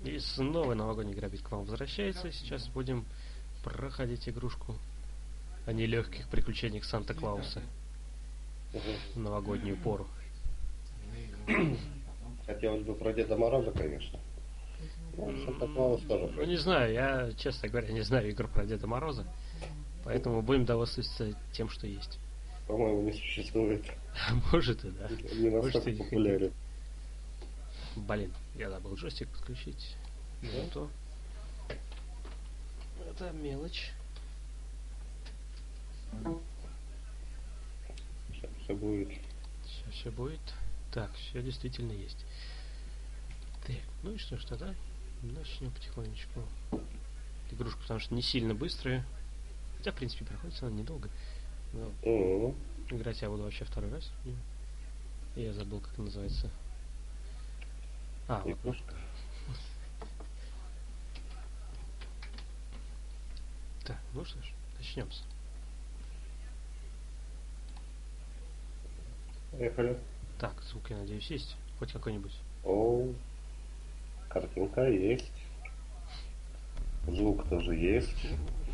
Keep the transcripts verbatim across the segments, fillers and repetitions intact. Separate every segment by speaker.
Speaker 1: И снова новогодний грабитель к вам возвращается. Сейчас будем проходить игрушку о нелегких приключениях Санта-Клауса в новогоднюю пору.
Speaker 2: Хотелось бы про Деда Мороза, конечно. Ну, Санта-Клаус тоже.
Speaker 1: Ну, не знаю, я, честно говоря, не знаю игр про Деда Мороза. Поэтому будем довольствоваться тем, что есть.
Speaker 2: По-моему, не существует.
Speaker 1: Может и да.
Speaker 2: Не настолько популярен.
Speaker 1: Блин, я забыл джойстик подключить. Ну то. Это мелочь.
Speaker 2: Сейчас все будет.
Speaker 1: Сейчас все будет. Так, все действительно есть. Так, ну и что ж тогда? Начнем потихонечку. Игрушка, потому что не сильно быстрая. Хотя, в принципе, проходится она недолго. Но
Speaker 2: Mm-hmm.
Speaker 1: играть я буду вообще второй раз. Я забыл, как называется. А, вот. Так, ну что ж, начнем.
Speaker 2: Поехали.
Speaker 1: Так, звук, я надеюсь, есть. Хоть какой-нибудь.
Speaker 2: О, картинка есть. Звук тоже есть.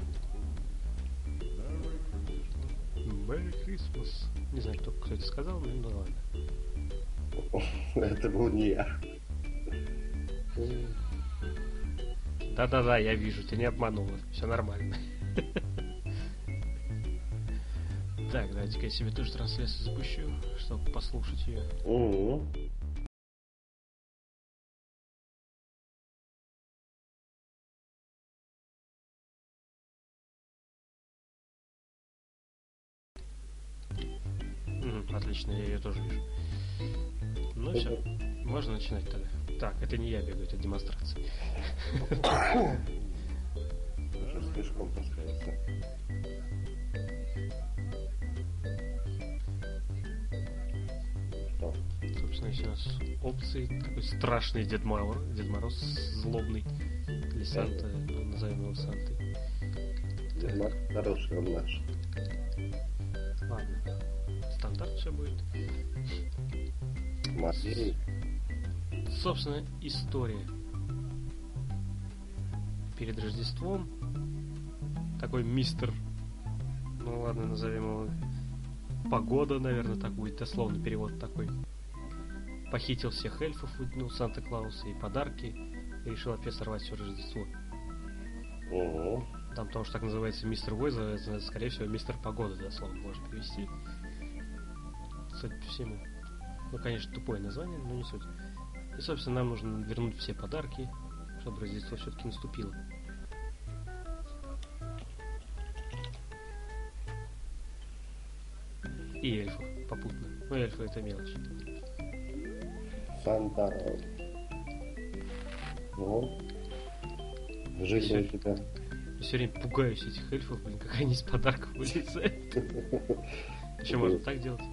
Speaker 1: Merry Christmas. Не знаю, кто, кто это сказал, но ну ладно.
Speaker 2: Это был не я.
Speaker 1: Да-да-да, я вижу, ты не обманула. Все нормально. Так, давайте-ка я себе тоже трансляцию запущу, чтобы послушать ее. Угу, отлично, я ее тоже вижу. Ну все, можно начинать тогда. Так, это не я бегаю, это демонстрация.
Speaker 2: Уже слишком поставится. Что?
Speaker 1: Собственно, есть у нас опции. Такой страшный Дед Мороз, Дед Мороз злобный. Или Санта, ну, назовем его Сантой.
Speaker 2: Так. Хороший он наш.
Speaker 1: Ладно. Стандарт все будет.
Speaker 2: Матвей.
Speaker 1: Собственно, история. Перед Рождеством такой мистер, ну ладно, назовем его Погода, наверное, так будет, дословный перевод такой. Похитил всех эльфов, ну, Санта-Клауса и подарки, и решил опять сорвать все Рождество.
Speaker 2: Угу.
Speaker 1: Там, потому что так называется мистер Войза, скорее всего, мистер Погода, дословно можно перевести. Судя по всему. Ну, конечно, тупое название, но не суть. И, собственно, нам нужно вернуть все подарки, чтобы Рождество все-таки наступило. И эльфов попутно. Ну, эльфы это мелочь.
Speaker 2: Санта. Ну. Жизнь у тебя.
Speaker 1: Я все время пугаюсь этих эльфов, блин, как они из подарков вылезают. Еще можно так делать.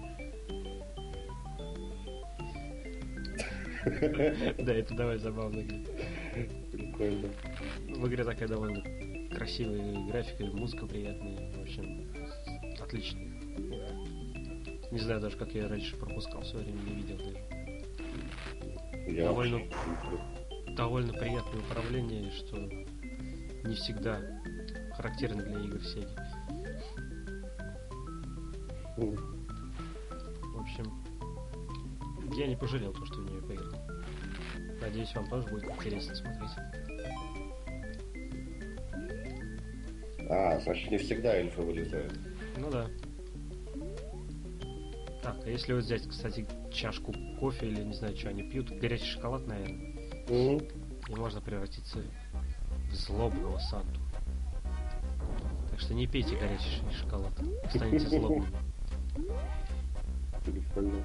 Speaker 1: Да, это давай забавно.
Speaker 2: Прикольно.
Speaker 1: В игре такая довольно красивая графика, музыка приятная. В общем, отлично. Не знаю даже, как я раньше пропускал, в свое время не видел даже.
Speaker 2: Я
Speaker 1: довольно, довольно приятное управление, что не всегда характерно для игр Sega.
Speaker 2: Mm.
Speaker 1: В общем, я не пожалел то, что в нее поиграл. Надеюсь, вам тоже будет интересно смотреть.
Speaker 2: А, значит, не всегда эльфы вылезают.
Speaker 1: Ну да. Так, а если вот взять, кстати, чашку кофе или не знаю, что они пьют, горячий шоколад, наверное,
Speaker 2: Mm.
Speaker 1: и можно превратиться в злобного Санту. Так что не пейте горячий шоколад, станете злобным.
Speaker 2: Прикольно.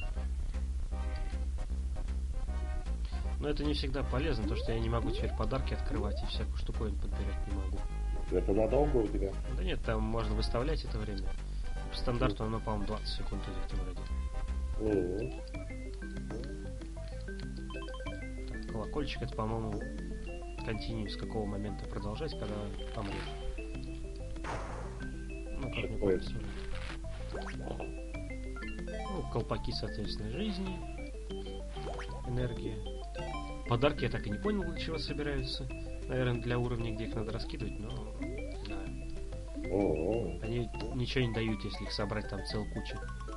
Speaker 1: Но это не всегда полезно, то что я не могу теперь подарки открывать и всякую штуковину подбирать не могу.
Speaker 2: Это надолго у тебя?
Speaker 1: Да нет, там можно выставлять это время. По стандарту оно, по-моему, двадцать секунд идет вроде.
Speaker 2: Mm.
Speaker 1: Так, колокольчик это, по-моему, континью с какого момента продолжать, когда помрешь. Ну, как мне помнится. Ну, колпаки, соответственно, жизни, энергия, подарки я так и не понял, для чего собираются. Наверное, для уровня, где их надо раскидывать, но не знаю.
Speaker 2: О,
Speaker 1: Они ничего не дают, если их собрать там целую кучу.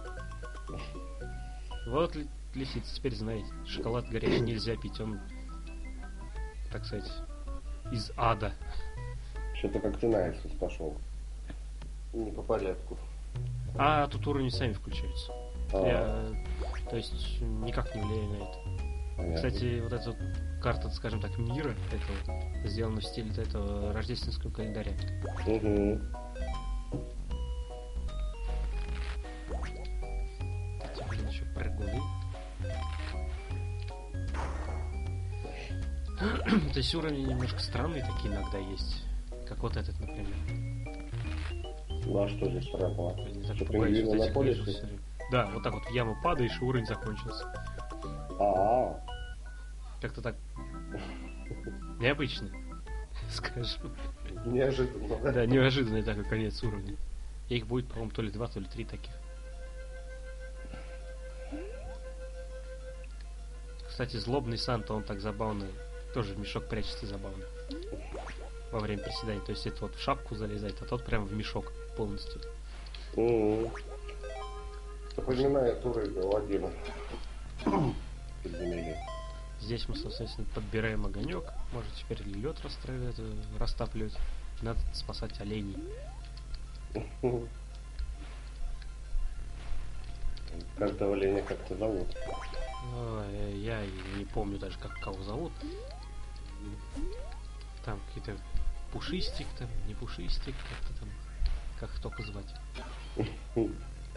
Speaker 1: Вот ли- лисица, теперь знаете, шоколад горячий нельзя пить, он, так сказать, из ада.
Speaker 2: что-то как ты на Исус пошел. Не по порядку.
Speaker 1: А тут уровни сами включаются.
Speaker 2: А,
Speaker 1: Я, то есть, никак не влияю на это.
Speaker 2: понятно.
Speaker 1: Кстати, вот эта вот карта, скажем так, мира, этого, сделана в стиле этого рождественского календаря.
Speaker 2: Угу.
Speaker 1: Блин, еще прыгуны. То есть уровни немножко странные такие иногда есть. Как вот этот, например.
Speaker 2: Ну а что здесь странного?
Speaker 1: Блин, я так
Speaker 2: Что,
Speaker 1: пугаюсь
Speaker 2: пингвины
Speaker 1: вот
Speaker 2: на
Speaker 1: этих
Speaker 2: поле
Speaker 1: вижу
Speaker 2: стоят?
Speaker 1: всё время. Да, вот так вот в яму падаешь, и уровень закончился.
Speaker 2: А,
Speaker 1: Как-то так необычно, скажем.
Speaker 2: неожиданно. да?
Speaker 1: Да, неожиданный такой конец уровня. И их будет, по-моему, то ли два, то ли три таких. Кстати, злобный Санта, он так забавно, тоже в мешок прячется забавно. Во время приседаний. То есть это вот в шапку залезает, а тот прям в мешок полностью.
Speaker 2: Угу. Напоминает уровень Аладдина. Подземелье.
Speaker 1: Здесь мы, соответственно, подбираем огонек. Может теперь лед расстраивать, растапливать. Надо спасать оленей.
Speaker 2: Каждого оленя как-то зовут.
Speaker 1: Ой, я и не помню даже, как кого зовут. Там какие-то пушистик, там, не пушистик, как-то там, как их только звать.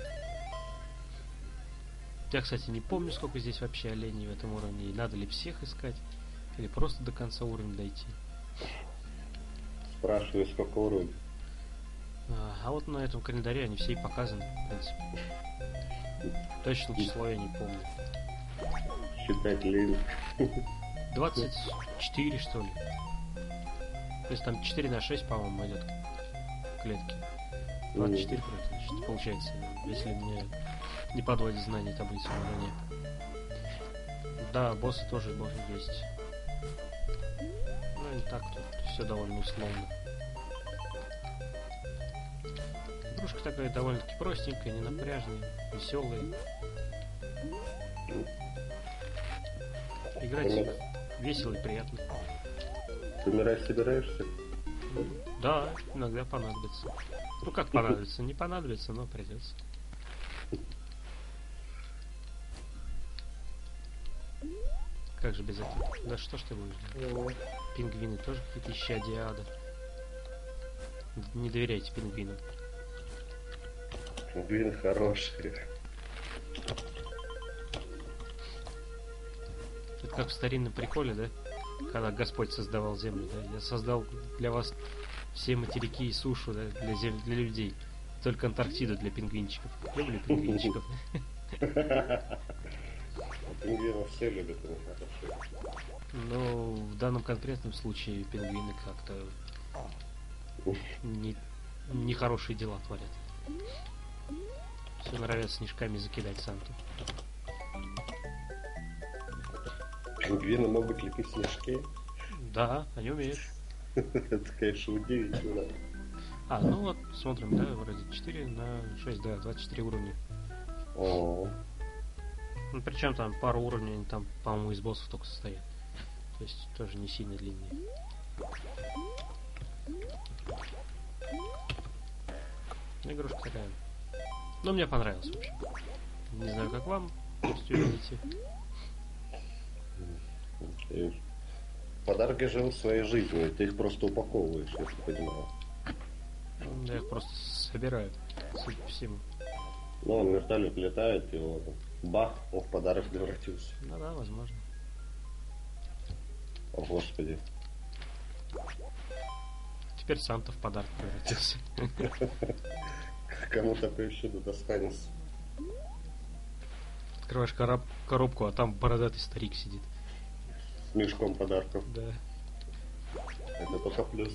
Speaker 1: Я, кстати, не помню, сколько здесь вообще оленей в этом уровне, и надо ли всех искать, или просто до конца уровня дойти.
Speaker 2: Спрашиваю, сколько уровней.
Speaker 1: А, а вот на этом календаре они все и показаны, в принципе. Точно число я не помню.
Speaker 2: Считать лень.
Speaker 1: двадцать четыре, что ли. То есть там четыре на шесть, по-моему, идет клетки. двадцать четыре, значит, получается, если мне не подводит знания таблицы умножения. Да, боссы тоже боссы есть. Ну и так тут все довольно условно. Игрушка такая довольно-таки простенькая, ненапряжная, веселая. Играть
Speaker 2: Помирать.
Speaker 1: весело и приятно.
Speaker 2: Помирать собираешься?
Speaker 1: Да, иногда понадобится. Ну как понадобится? Не понадобится, но придется. Как же без этого? Да что ж ты будешь делать? Пингвины тоже какие-то исчадия ада. Не доверяйте пингвинам.
Speaker 2: Пингвины хорошие.
Speaker 1: Это как в старинном приколе, да? Когда Господь создавал землю, да? Я создал для вас все материки и сушу, да, для, зем... для людей. Только Антарктиду для пингвинчиков. Люблю пингвинчиков.
Speaker 2: Пингвинов все любят, они хорошие.
Speaker 1: Но в данном конкретном случае пингвины как-то не, нехорошие дела творят. Все норовят снежками закидать Санту.
Speaker 2: Пингвины могут лепить снежки?
Speaker 1: Да, они умеют.
Speaker 2: Это, конечно, удивительно.
Speaker 1: А, ну вот, смотрим, да, вроде четыре на шесть, да, двадцать четыре уровня.
Speaker 2: О,
Speaker 1: Ну, причем там пару уровней, они там, по-моему, из боссов только состоят. То есть тоже не сильно длинные. Игрушка такая. Ну, мне понравилось, в общем. Не знаю, как вам, пусть увидите.
Speaker 2: и подарки живут своей жизнью, и ты их просто упаковываешь, если понимаю.
Speaker 1: Я их просто собираю, судя по всему.
Speaker 2: Ну, он вертолет летает, и вот бах, он в подарок превратился.
Speaker 1: Ну да, возможно.
Speaker 2: О, Господи.
Speaker 1: Теперь Санта в подарок превратился.
Speaker 2: Кому такое чудо достанется?
Speaker 1: Открываешь короб- коробку, а там бородатый старик сидит.
Speaker 2: С мешком подарков.
Speaker 1: Да.
Speaker 2: Это только плюс.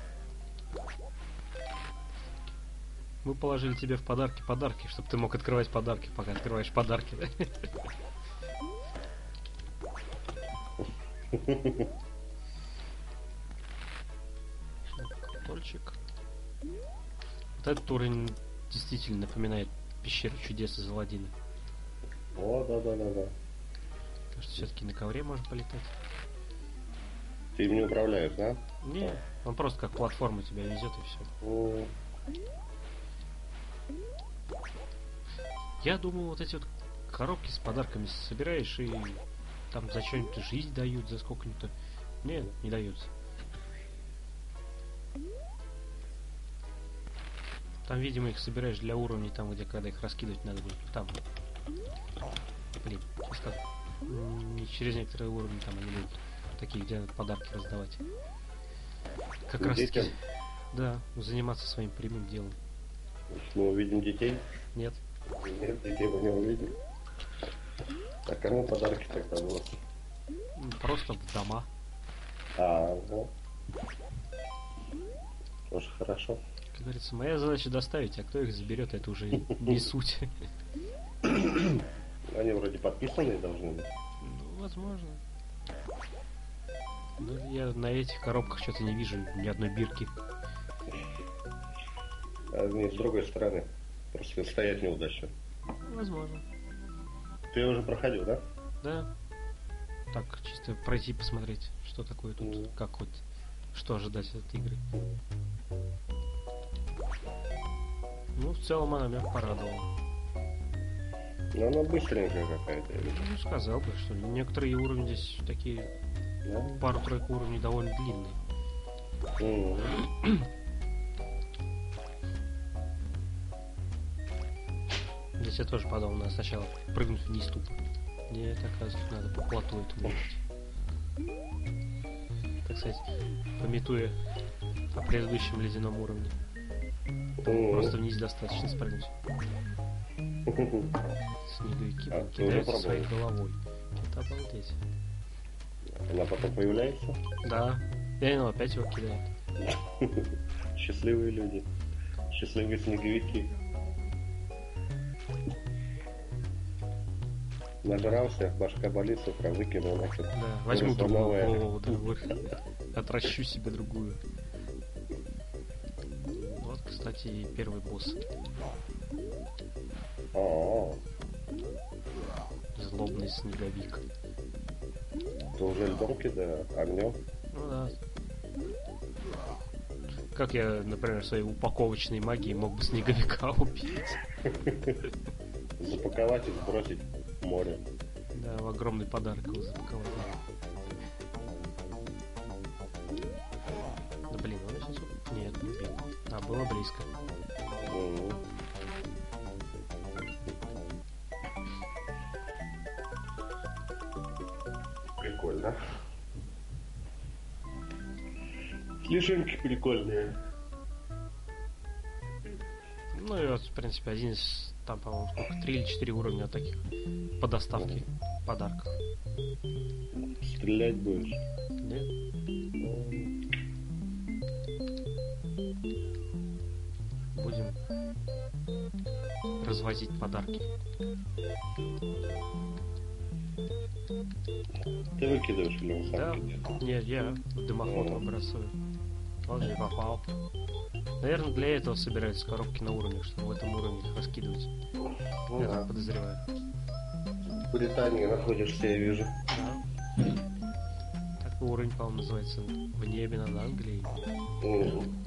Speaker 1: Мы положили тебе в подарки подарки, чтобы ты мог открывать подарки, пока открываешь подарки, да? Тольчик. Вот этот уровень действительно напоминает пещеру чудес из Аладдина.
Speaker 2: О, да-да-да-да.
Speaker 1: Так что все-таки на ковре можно полетать.
Speaker 2: Ты им не управляешь, да?
Speaker 1: Не, он просто как платформа тебя везет и все.
Speaker 2: О,
Speaker 1: Я думал, вот эти вот коробки с подарками собираешь и там за что-нибудь жизнь дают, за сколько-нибудь. Не, не даются. Там, видимо, их собираешь для уровней, там, где когда их раскидывать надо будет. Там. Блин, сейчас как. Не через некоторые уровни там они будут такие, где надо подарки раздавать. Как раз таки. Да, заниматься своим прямым делом.
Speaker 2: Мы увидим детей?
Speaker 1: Нет.
Speaker 2: Нет, детей мы не увидим. А кому подарки тогда будут?
Speaker 1: Просто в дома.
Speaker 2: А, ну. Тоже хорошо.
Speaker 1: Как говорится, моя задача доставить, а кто их заберет, это уже не суть.
Speaker 2: Они вроде подписанные должны быть.
Speaker 1: Ну, возможно. Но я на этих коробках что-то не вижу ни одной бирки.
Speaker 2: А не, с другой стороны. Просто стоять неудачно.
Speaker 1: Возможно.
Speaker 2: Ты уже проходил, да?
Speaker 1: Да. Так, чисто пройти посмотреть, что такое тут,
Speaker 2: Mm.
Speaker 1: как вот, что ожидать от этой игры. Ну, в целом она меня порадовала.
Speaker 2: Но она быстренькая какая-то.
Speaker 1: Ну, сказал бы, что некоторые уровни здесь такие,
Speaker 2: Да?
Speaker 1: пару-тройку уровней довольно длинные.
Speaker 2: Mm.
Speaker 1: Здесь я тоже подумал, надо сначала прыгнуть вниз тупо. Нет, оказывается, надо по плоту этому ехать. Так сказать, пометуя о предыдущем ледяном уровне.
Speaker 2: Mm.
Speaker 1: Просто вниз достаточно спрыгнуть. Снеговики
Speaker 2: А,
Speaker 1: кидаются
Speaker 2: ты уже
Speaker 1: своей головой. Это обалдеть.
Speaker 2: Она потом появляется?
Speaker 1: Да. И оно опять его кидает.
Speaker 2: Счастливые люди. Счастливые снеговики. Нажрался, башка болит, с утра выкинул нахер.
Speaker 1: Да, возьму
Speaker 2: Выросла
Speaker 1: другую
Speaker 2: новая.
Speaker 1: голову, да, вы- отращу себе другую. Вот, кстати, и первый босс.
Speaker 2: А,
Speaker 1: Злобный снеговик.
Speaker 2: ты уже льдом кидаю, огнем.
Speaker 1: Ну да. Как я, например, своей упаковочной магией мог бы снеговика убить?
Speaker 2: Запаковать и сбросить в море.
Speaker 1: Да, в огромный подарок его запаковать. Да блин, он сейчас... Нет, не убил. А, было близко.
Speaker 2: Мгм. Прикольно. Снежинки прикольные.
Speaker 1: Ну и вот, в принципе, один из... Там, по-моему, сколько? Три или четыре уровня таких по доставке подарков.
Speaker 2: Стрелять будешь?
Speaker 1: Нет? Будем развозить подарки.
Speaker 2: Ты выкидываешь или он
Speaker 1: Да?
Speaker 2: сам кидает?
Speaker 1: Нет, я в дымоход
Speaker 2: О.
Speaker 1: выбрасываю. Он же не попал. Наверное, для этого собираются коробки на уровнях, чтобы в этом уровне их раскидывать.
Speaker 2: Ну
Speaker 1: Я
Speaker 2: да.
Speaker 1: так подозреваю.
Speaker 2: В Британии находишься, я вижу.
Speaker 1: Да. Такой уровень, по-моему, называется «В небе над Англией».
Speaker 2: Мгм.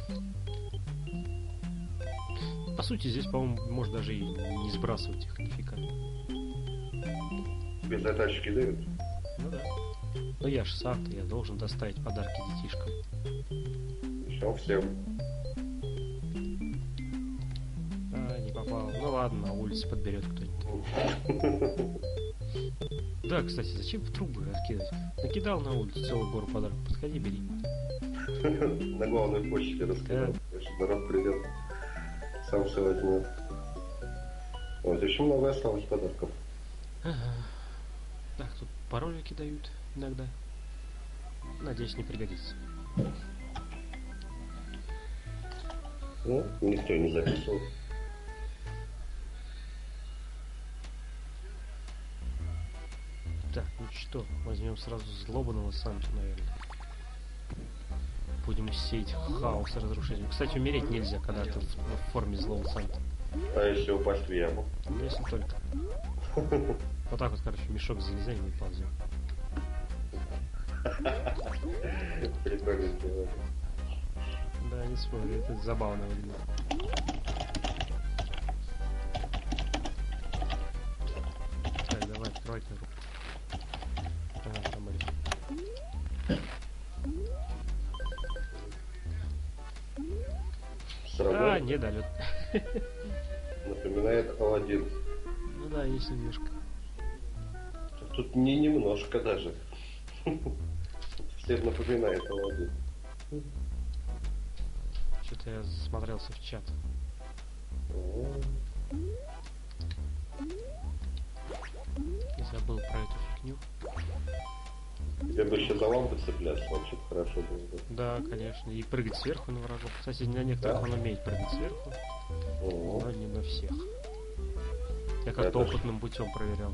Speaker 1: По сути, здесь, по-моему, можно даже и не сбрасывать их нифига.
Speaker 2: Тебе задачки дают?
Speaker 1: Ну да. Но я ж Санта, я должен доставить подарки детишкам.
Speaker 2: Все, всем.
Speaker 1: А, не попал. Ну ладно, на улице подберет кто-нибудь. Да, кстати, зачем в трубы раскидывать? Накидал на улицу целую гору подарков. Подходи, бери.
Speaker 2: На главной площади раскидал. Если народ придет, сам все возьмет. Вот, еще много осталось подарков.
Speaker 1: Ага. Так, тут паролики дают иногда. Надеюсь, не пригодится.
Speaker 2: Ну, никто не записывал.
Speaker 1: Так, ну Что? Возьмем сразу злобного Санту, наверное. Будем сеять хаос и разрушение. Кстати, умереть нельзя, когда ты в форме злого Санта.
Speaker 2: А если упасть в яму?
Speaker 1: Если только. Вот так вот, короче, в мешок залезаем и ползем.
Speaker 2: Прикольно сделали.
Speaker 1: Да, не спорю, это забавно выглядит. Так, давай, открывайте руку. Ага, там один.
Speaker 2: Сработало?
Speaker 1: А, не долет.
Speaker 2: Напоминает Аладдин.
Speaker 1: Ну да, есть немножко.
Speaker 2: Тут не немножко даже. Всем напоминает Аладдин.
Speaker 1: Что-то я смотрелся в чат. И забыл про эту фигню.
Speaker 2: Я бы еще за лампы цепляться, вообще хорошо было бы.
Speaker 1: Да, конечно. И прыгать сверху на врагов. Кстати, на некоторых
Speaker 2: Да.
Speaker 1: он умеет прыгать сверху,
Speaker 2: О.
Speaker 1: но не на всех. Я как-то
Speaker 2: Это ж-
Speaker 1: опытным путем проверял,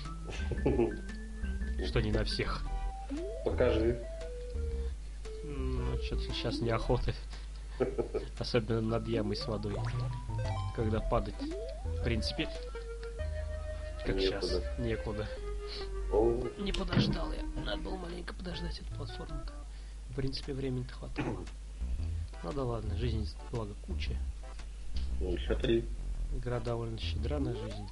Speaker 1: что не на всех.
Speaker 2: Покажи.
Speaker 1: Ну, что-то сейчас неохота. Особенно над ямой с водой. Когда падать, в принципе, как
Speaker 2: Некуда.
Speaker 1: сейчас, некуда.
Speaker 2: О,
Speaker 1: Не подождал я. Надо было маленько подождать эту платформу-то. В принципе, времени-то хватало. Ну да ладно, жизнь, благо, куча.
Speaker 2: ну еще три.
Speaker 1: Игра довольно щедра на жизнь.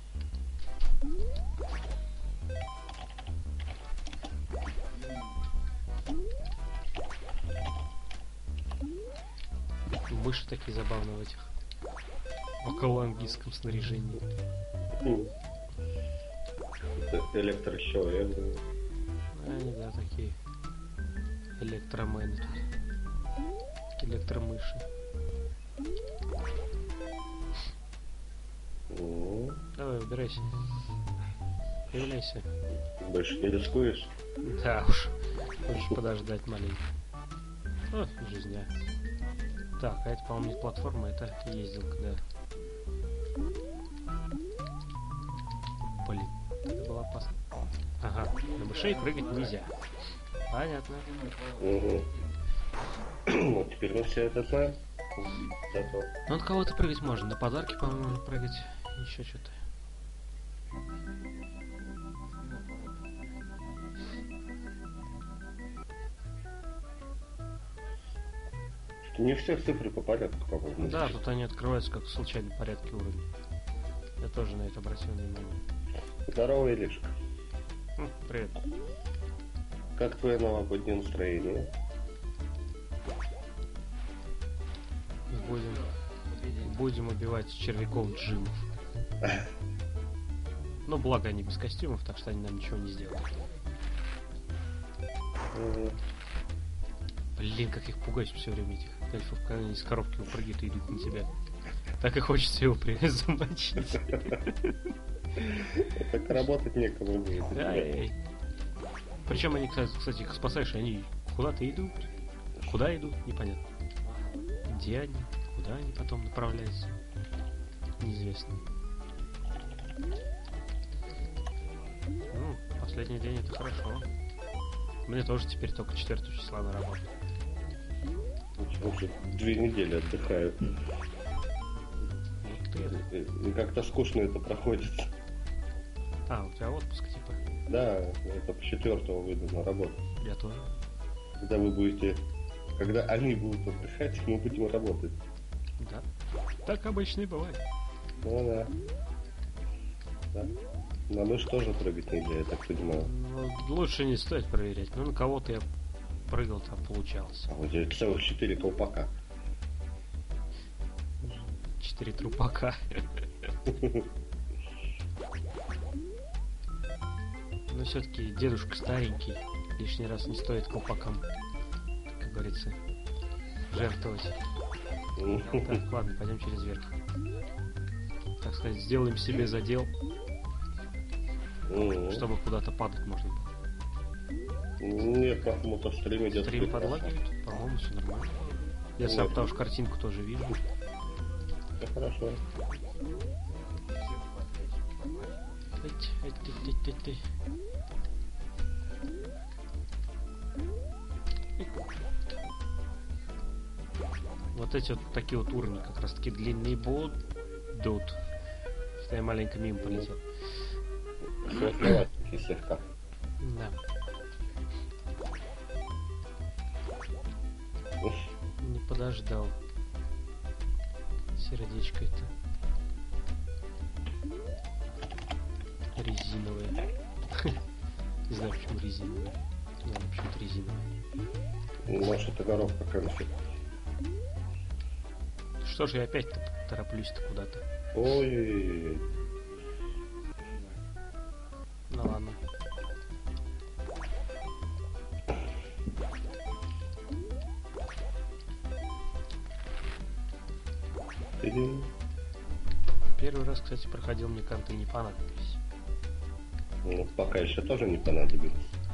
Speaker 1: Мыши такие забавные в этих околоанглийском снаряжении.
Speaker 2: М. Это электрощеловек. да.
Speaker 1: Они, да, такие электромены тут. Электромыши.
Speaker 2: Ну,
Speaker 1: Давай, убирайся. Появляйся.
Speaker 2: больше не рискуешь?
Speaker 1: Да уж. Хочешь подождать маленько. О, жизня. Так, а это, по-моему, не платформа, это ездилка, да. Блин, это было опасно. Ага, на мышей прыгать нельзя. Понятно.
Speaker 2: Угу. Ну, теперь мы все это знаем. Зато.
Speaker 1: Ну, от кого-то прыгать можно. На подарки, по-моему, прыгать. Еще что-то.
Speaker 2: Не все цифры по порядку, по-моему.
Speaker 1: Да, тут они открываются как в случайном порядке уровня. Я тоже на это обратил внимание.
Speaker 2: Здорово, Илишка.
Speaker 1: Хм, привет.
Speaker 2: Как твое новогоднее настроение?
Speaker 1: Будем, будем убивать червяков джимов. Но благо они без костюмов, так что они нам ничего не сделают.
Speaker 2: Угу.
Speaker 1: Блин, как их пугать все время этих эльфов, когда они из коробки выпрыгивают и идут на тебя. Так и хочется его при замочить.
Speaker 2: Так работать некому будет.
Speaker 1: Ай-яй. Причем они, кстати, кстати, их спасаешь, и они куда-то идут. Куда идут, непонятно. Где они, куда они потом направляются, неизвестно. Ну, последний день это хорошо. Мне тоже теперь только четвертого числа на работу.
Speaker 2: Уже две недели отдыхаю.
Speaker 1: Вот ты.
Speaker 2: И как-то скучно это проходит.
Speaker 1: А, у тебя отпуск типа?
Speaker 2: Да, я только четвертого выйду на работу.
Speaker 1: Я тоже.
Speaker 2: Когда вы будете... Когда они будут отдыхать, мы будем работать.
Speaker 1: Да. Так обычно и бывает.
Speaker 2: Ну да. Да. На мышь тоже прыгать нельзя, я так понимаю.
Speaker 1: Ну, лучше не стоит проверять. Ну, на кого-то я прыгал, там получалось.
Speaker 2: А вот здесь целых четыре колпака.
Speaker 1: Четыре трупака. Но все-таки дедушка старенький. Лишний раз не стоит колпакам, как говорится, жертвовать. Так, ладно, пойдем через верх. Так сказать, сделаем себе задел, чтобы куда-то падать можно было.
Speaker 2: Нет, почему-то стрим идет.
Speaker 1: Стрим подлагивает, по-моему, все нормально. Я сам потому что картинку тоже вижу.
Speaker 2: Все хорошо.
Speaker 1: Эть, эть, эть, эть, эть, эть. вот эти вот такие вот уровни как раз таки длинные будут. Что я маленько мимо полетел.
Speaker 2: Сложноватенький слегка.
Speaker 1: Да. Не подождал. Сердечко это. Резиновое. Не знаю, почему резиновое. Ну, почему-то резиновое.
Speaker 2: Может, это коробка конфет.
Speaker 1: Что ж, я опять тороплюсь-то куда-то.
Speaker 2: Ой-ой-ой.
Speaker 1: Ну ладно. Первый раз, кстати, проходил, мне карты не понадобились.
Speaker 2: Ну, пока еще тоже не понадобилось.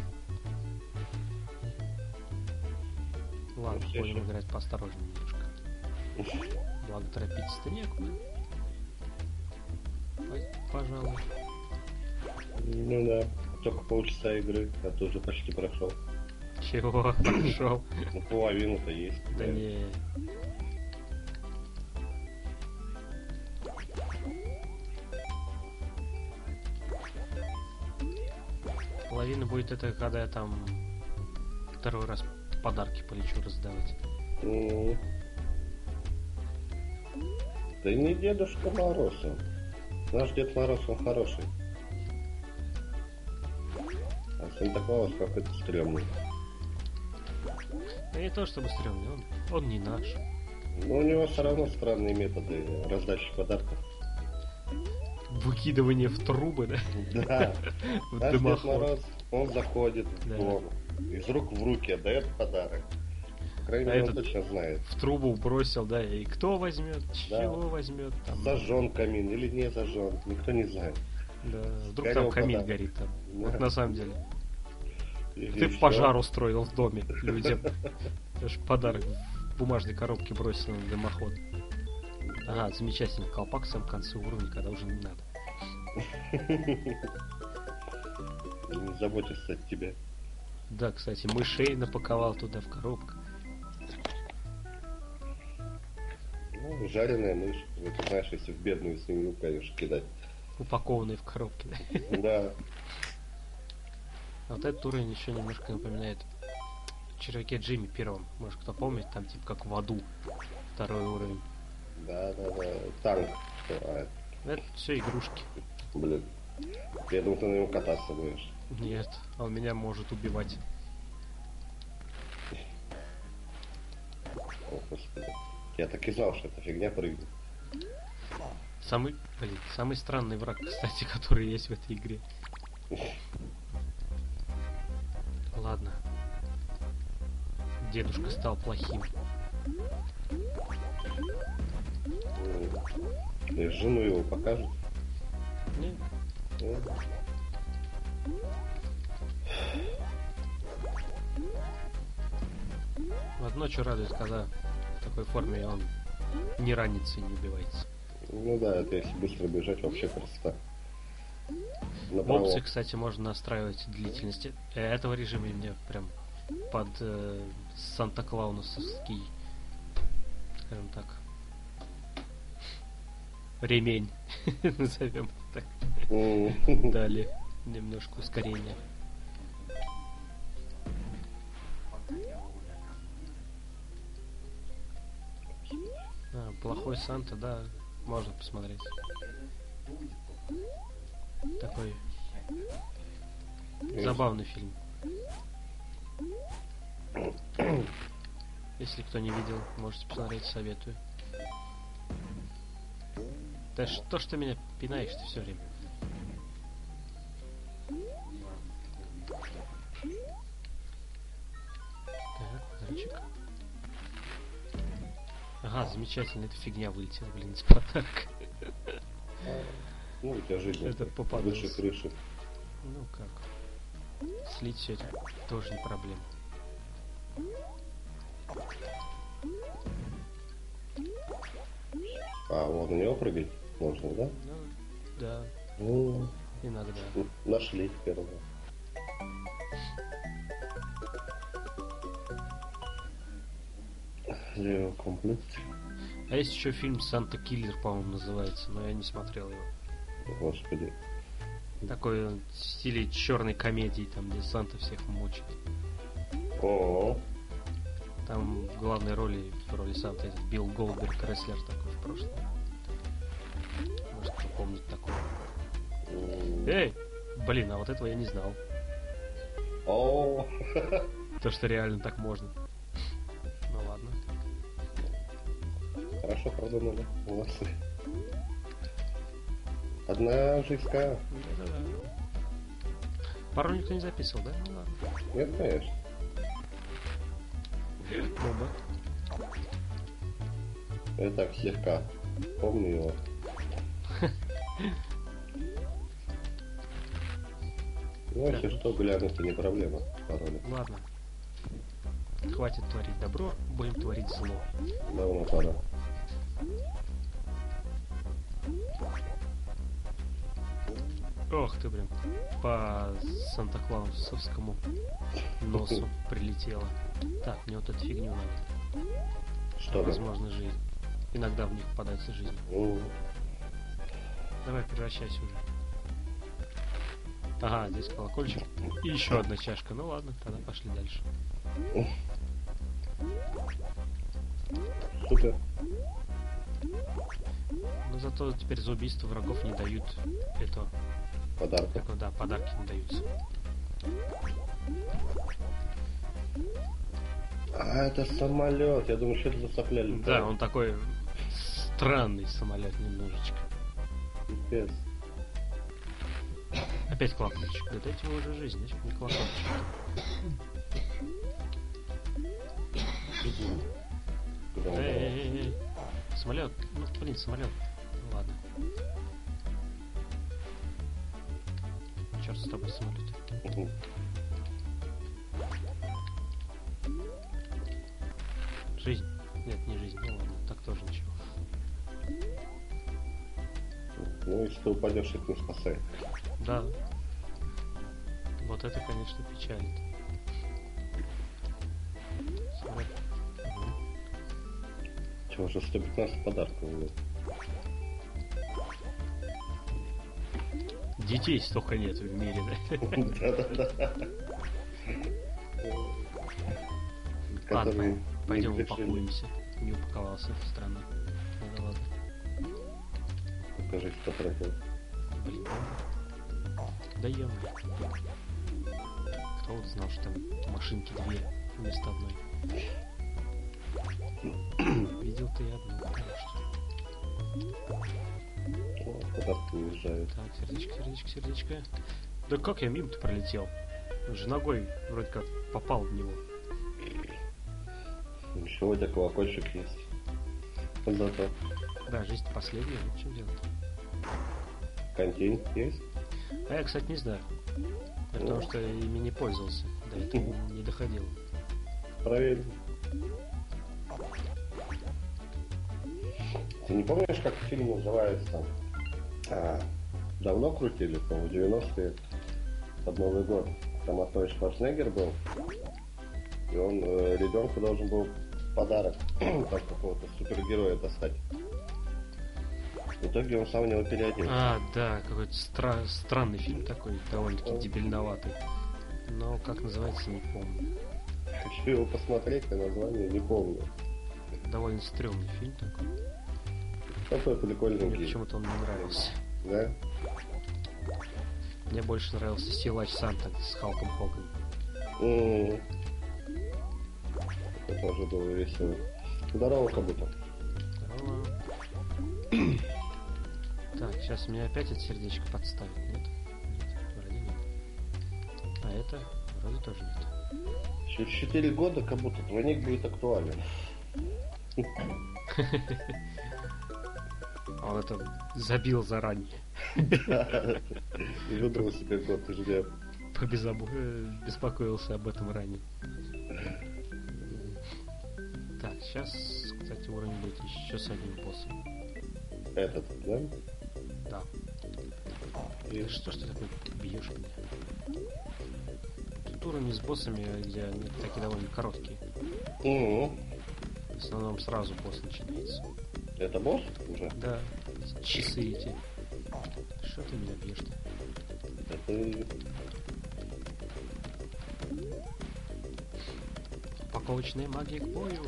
Speaker 1: Ладно, ну, будем еще играть поосторожнее немножко. Благо торопиться-то некуда. Пожалуй.
Speaker 2: Ну да, только полчаса игры, а ты уже почти прошел.
Speaker 1: Чего? Прошел?
Speaker 2: Ну, половину-то есть.
Speaker 1: Да не. Половина будет это, когда я там второй раз подарки полечу раздавать.
Speaker 2: Mm. Да не Дедушка Мороз. Наш Дед Мороз, он хороший. А Санта-Клаус какой-то стрёмный.
Speaker 1: Да не то чтобы стрёмный, он, он не наш.
Speaker 2: Но у него все равно странные методы раздачи подарков.
Speaker 1: Выкидывание в трубы, да?
Speaker 2: Да.
Speaker 1: В
Speaker 2: Наш Дед
Speaker 1: дымоход.
Speaker 2: Мороз, он заходит
Speaker 1: Да.
Speaker 2: в дом, из рук в руки отдает подарок. По крайней
Speaker 1: А
Speaker 2: мере, он
Speaker 1: этот
Speaker 2: точно знает.
Speaker 1: В трубу бросил, да, и кто возьмет,
Speaker 2: Да.
Speaker 1: чего возьмет там.
Speaker 2: Зажжен камин или не зажжен, никто не знает.
Speaker 1: Да, вдруг
Speaker 2: Сгорел
Speaker 1: там камин
Speaker 2: подарок.
Speaker 1: горит там.
Speaker 2: Да.
Speaker 1: Вот на самом деле.
Speaker 2: Или
Speaker 1: Ты
Speaker 2: всё.
Speaker 1: пожар устроил в доме людям. Ты ж подарок в бумажной коробке бросил на дымоход. Ага, замечательный колпак в самом конце уровня, когда уже не надо.
Speaker 2: Не заботишься от тебя.
Speaker 1: Да, кстати, мышей напаковал туда в коробку.
Speaker 2: Ну, жареная мышь. Это знаешь, если в бедную семью, конечно, кидать.
Speaker 1: Упакованные в коробке, да.
Speaker 2: Да.
Speaker 1: А вот этот уровень еще немножко напоминает червяке Джимми первом. Может, кто помнит, там типа как в аду. Второй уровень.
Speaker 2: Да, да, да. Танк. А,
Speaker 1: Это все игрушки.
Speaker 2: блин. Я думал, ты на него кататься будешь.
Speaker 1: Нет, а он меня может убивать.
Speaker 2: О, господи. Я так и знал, что эта фигня прыгнет.
Speaker 1: Самый, блин, самый странный враг, кстати, который есть в этой игре. Ладно. Дедушка стал плохим.
Speaker 2: И жену его покажут.
Speaker 1: Не,
Speaker 2: Ну,
Speaker 1: одно, что радует, когда в такой форме он не ранится и не убивается.
Speaker 2: ну да, это если быстро бежать, вообще красота.
Speaker 1: В
Speaker 2: Направо.
Speaker 1: опции, кстати, можно настраивать длительность этого режима, и мне прям под э, Санта-Клаунусовский, скажем так, ремень, назовем так.
Speaker 2: М.
Speaker 1: Дали немножко ускорения. А, плохой Санта, да, можно посмотреть. Такой забавный фильм. Если кто не видел, можете посмотреть, советую. Да что ж ты меня пинаешь ты все время? Так, подарочек. Ага, замечательно, эта фигня вылетела, блин, из подарка.
Speaker 2: Ну, у тебя жизнь
Speaker 1: Это попадалось.
Speaker 2: выше крыши.
Speaker 1: Ну как? Слить все это тоже не проблема.
Speaker 2: А, вот на него прыгать можно, да?
Speaker 1: Ну, да,
Speaker 2: Ну,
Speaker 1: иногда.
Speaker 2: нашли первого. Лео комплект.
Speaker 1: А есть еще фильм «Санта Киллер», по-моему, называется, но я не смотрел его.
Speaker 2: Господи.
Speaker 1: Такой в стиле черной комедии, там, где Санта всех мочит.
Speaker 2: О,
Speaker 1: Там в главной роли, в роли Санта, этот Билл Голдберг, рестлер такой в прошлом. Может, кто помнит такого. Эй! Блин, а вот этого я не знал.
Speaker 2: о,
Speaker 1: То, что реально так можно. Ну ладно.
Speaker 2: хорошо продумали. Молодцы. Одна жизнька.
Speaker 1: Да-да-да. Пару никто не записывал, да? Ну ладно.
Speaker 2: Нет, конечно.
Speaker 1: Ну да.
Speaker 2: Я так слегка помню его. Ну, если что, глянуть, это не проблема. Пароли.
Speaker 1: Ладно. Хватит творить добро, будем творить зло.
Speaker 2: Давно пора.
Speaker 1: Ох ты, блин. По Санта-Клаусовскому носу прилетело. Так, мне вот эту фигню надо.
Speaker 2: Что там?
Speaker 1: Возможно, жизнь. Иногда в них попадается жизнь.
Speaker 2: Ну,
Speaker 1: Давай, превращайся уже. Ага, здесь колокольчик. И еще одна чашка. Ну ладно, тогда пошли дальше.
Speaker 2: супер.
Speaker 1: Но зато теперь за убийство врагов не дают это.
Speaker 2: Подарок.
Speaker 1: Так, да, подарки не даются.
Speaker 2: А, это самолет. Я думаю, что это за сопля летает.
Speaker 1: Да, он такой странный самолет немножечко.
Speaker 2: Пипец.
Speaker 1: Опять колокольчик. Да дайте ему уже жизнь, значит не колокольчик.
Speaker 2: Куда он
Speaker 1: Эй,
Speaker 2: попал?
Speaker 1: эй, эй, эй. Самолет. Ну, блин, самолет. Ну ладно. Черт с тобой, самолет.
Speaker 2: Мгм.
Speaker 1: Жизнь. Нет, не жизнь. Ну ладно, так тоже ничего.
Speaker 2: Ну, если ты упадешь, это не спасает.
Speaker 1: Да. Вот это, конечно, печалит. Самолет. Мгм.
Speaker 2: Чего же сто пятнадцать подарков было?
Speaker 1: Детей столько нет в мире, да?
Speaker 2: Да-да-да.
Speaker 1: Ладно,
Speaker 2: Которые
Speaker 1: пойдем
Speaker 2: не пришли.
Speaker 1: упакуемся. Не упаковался эта страна. Ну ладно.
Speaker 2: Покажи, что хотел.
Speaker 1: Блин. Да ё Кто вот знал, что там машинки две вместо одной? Видел-то я одну, конечно.
Speaker 2: О, подарки уезжают.
Speaker 1: Так, сердечко, сердечко, сердечко. Да как я мимо-то пролетел? Он же ногой вроде как попал в него.
Speaker 2: Еще у тебя колокольчик есть. Зато
Speaker 1: Да, жизнь последняя, вот в чем дело.
Speaker 2: контейн есть.
Speaker 1: А я, кстати, не знаю. Я потому что ими не пользовался. До этого не доходило.
Speaker 2: Проверим. Ты не помнишь, как фильм называется? А, давно крутили, по-моему, в девяностые, под Новый год. Там Арнольд Шварценеггер был. И он э, ребенку должен был подарок там какого-то супергероя достать. В итоге он сам в него переоделся.
Speaker 1: А, да, какой-то стра- странный фильм такой, довольно-таки дебильноватый. Но как называется, не помню.
Speaker 2: Хочу его посмотреть, а название не помню.
Speaker 1: Довольно стрёмный фильм такой.
Speaker 2: Какой
Speaker 1: Мне
Speaker 2: прикольненький.
Speaker 1: почему-то он не нравился.
Speaker 2: Да?
Speaker 1: Мне больше нравился Силач Санта с Халком Хоганом.
Speaker 2: М-м-м. Это тоже было весело. Здорово, как будто.
Speaker 1: Здорово. Так, сейчас мне опять это сердечко подставить, нет? Нет, вроде нет. А это вроде тоже нет.
Speaker 2: Через четыре года как будто двойник будет актуален.
Speaker 1: Он это забил заранее.
Speaker 2: И выбрал себе год и ждет.
Speaker 1: Побезабо... э, беспокоился об этом ранее. Так, сейчас, кстати, уровень будет еще с одним боссом.
Speaker 2: Этот, да?
Speaker 1: Да. И что ж ты такой бьешь меня? Тут уровни с боссами, где они такие довольно короткие.
Speaker 2: Угу.
Speaker 1: В основном сразу босс начинается.
Speaker 2: Это босс уже?
Speaker 1: Да, часы эти. Что ты меня бьешь-то?
Speaker 2: Это...
Speaker 1: Упаковочная магия к бою.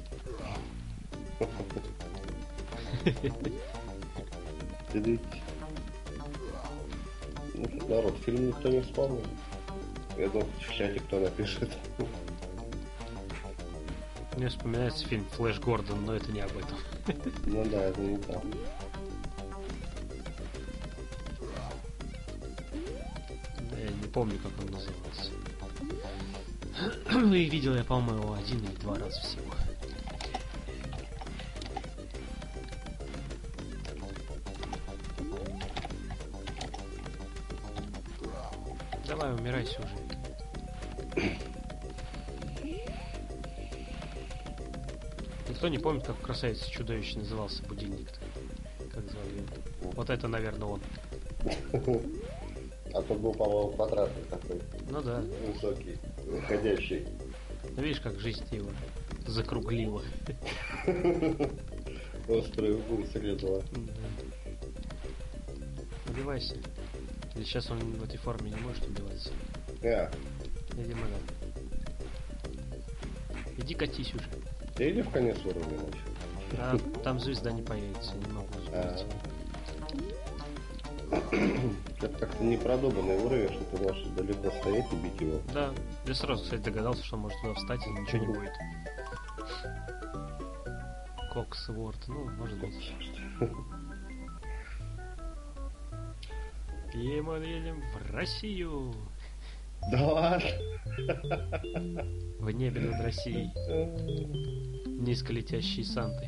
Speaker 2: Народ, фильм никто не вспомнил. Я думал, в чате кто напишет.
Speaker 1: Мне вспоминается фильм «Флэш Гордон», но это не об этом.
Speaker 2: Ну да, это не так.
Speaker 1: Я не помню, как он назывался. И видел я, по-моему, его один или два раза всего. Давай, умирайся уже. Никто не помнит, как красавица чудовище назывался будильник-то. Как звали его? Вот это, наверное, он.
Speaker 2: А тот был, по-моему, квадратный такой.
Speaker 1: Ну да.
Speaker 2: Высокий, выходящий.
Speaker 1: Ну видишь, как жизнь его закруглила.
Speaker 2: Острый угол срезала.
Speaker 1: Убивайся. Или сейчас он в этой форме не может убиваться.
Speaker 2: Я.
Speaker 1: Иди, мага. Иди катись уже.
Speaker 2: Ты иди в конец уровня ночи.
Speaker 1: А там звезда не появится, не могу забить.
Speaker 2: Это как-то непродуманный уровень, что ты можешь далеко стоять и бить его.
Speaker 1: Да, я сразу, кстати, догадался, что может туда встать и ничего не будет. Коксворд, ну, может быть. И мы едем в Россию.
Speaker 2: Да ладно?
Speaker 1: В небе над Россией. Низколетящие Санты.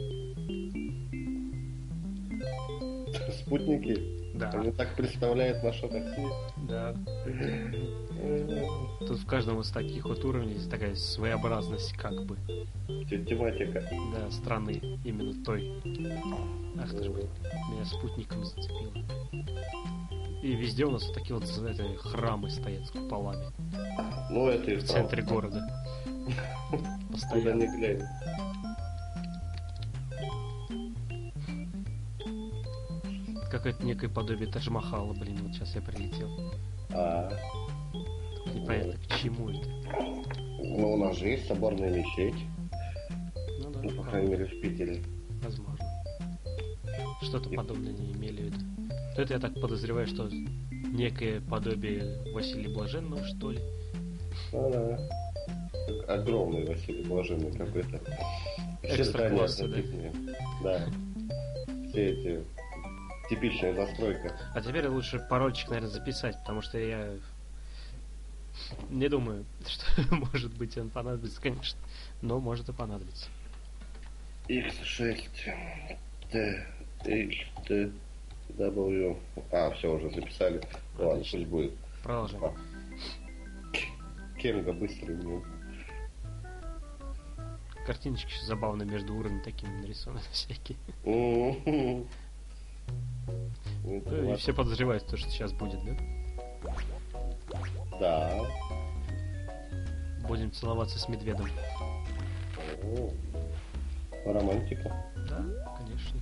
Speaker 2: Спутники?
Speaker 1: Да.
Speaker 2: Они так представляют нашу Россию?
Speaker 1: Да. Тут в каждом из таких вот уровней есть такая своеобразность, как бы.
Speaker 2: Тематика.
Speaker 1: Да, страны именно той. Ах ты ж, блин, меня спутником зацепило. И везде у нас вот такие вот, знаете, храмы стоят с куполами.
Speaker 2: Ну, это и
Speaker 1: в центре города.
Speaker 2: Куда не глянь.
Speaker 1: Какое-то некое подобие Тадж-Махала, блин, вот сейчас я прилетел.
Speaker 2: А.
Speaker 1: Непонятно, к чему это.
Speaker 2: Ну, у нас же есть соборная мечеть.
Speaker 1: Ну да.
Speaker 2: Ну, по крайней мере, в Питере.
Speaker 1: Возможно. Что-то подобное не имели в виду. Это я так подозреваю, что некое подобие Василия Блаженного, что ли?
Speaker 2: Ну да. Огромный Василий Блаженный какой-то.
Speaker 1: Экстра-классы, да?
Speaker 2: Да. Все эти... Типичная застройка.
Speaker 1: А теперь лучше парольчик, наверное, записать, потому что я не думаю, что может быть он понадобится, конечно, но может и понадобиться.
Speaker 2: икс шесть Т H T W. А, все, уже записали. Отлично. Ладно, пусть будет.
Speaker 1: Продолжаем.
Speaker 2: А. Кенга быстро мне.
Speaker 1: Картиночки еще забавно между уровнями такими нарисованы всякие. Ну, и все подозревают то, что сейчас будет, да?
Speaker 2: Да.
Speaker 1: Будем целоваться с медведем.
Speaker 2: О, романтика.
Speaker 1: Да, конечно.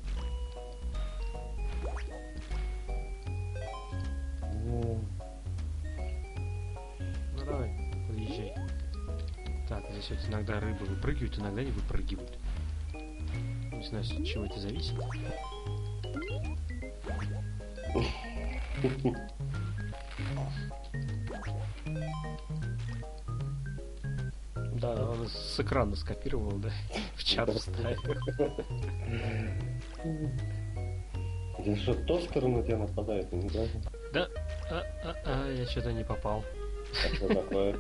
Speaker 2: О.
Speaker 1: Ну давай, подъезжай. Так, здесь вот иногда рыбы выпрыгивают, иногда не выпрыгивают. Не знаю, от чего это зависит. Да, он с экрана скопировал, да, в чат вставил.
Speaker 2: Это что, тостер на тебя нападает, не да?
Speaker 1: Да, а, а, а, я что-то не попал.
Speaker 2: А что такое?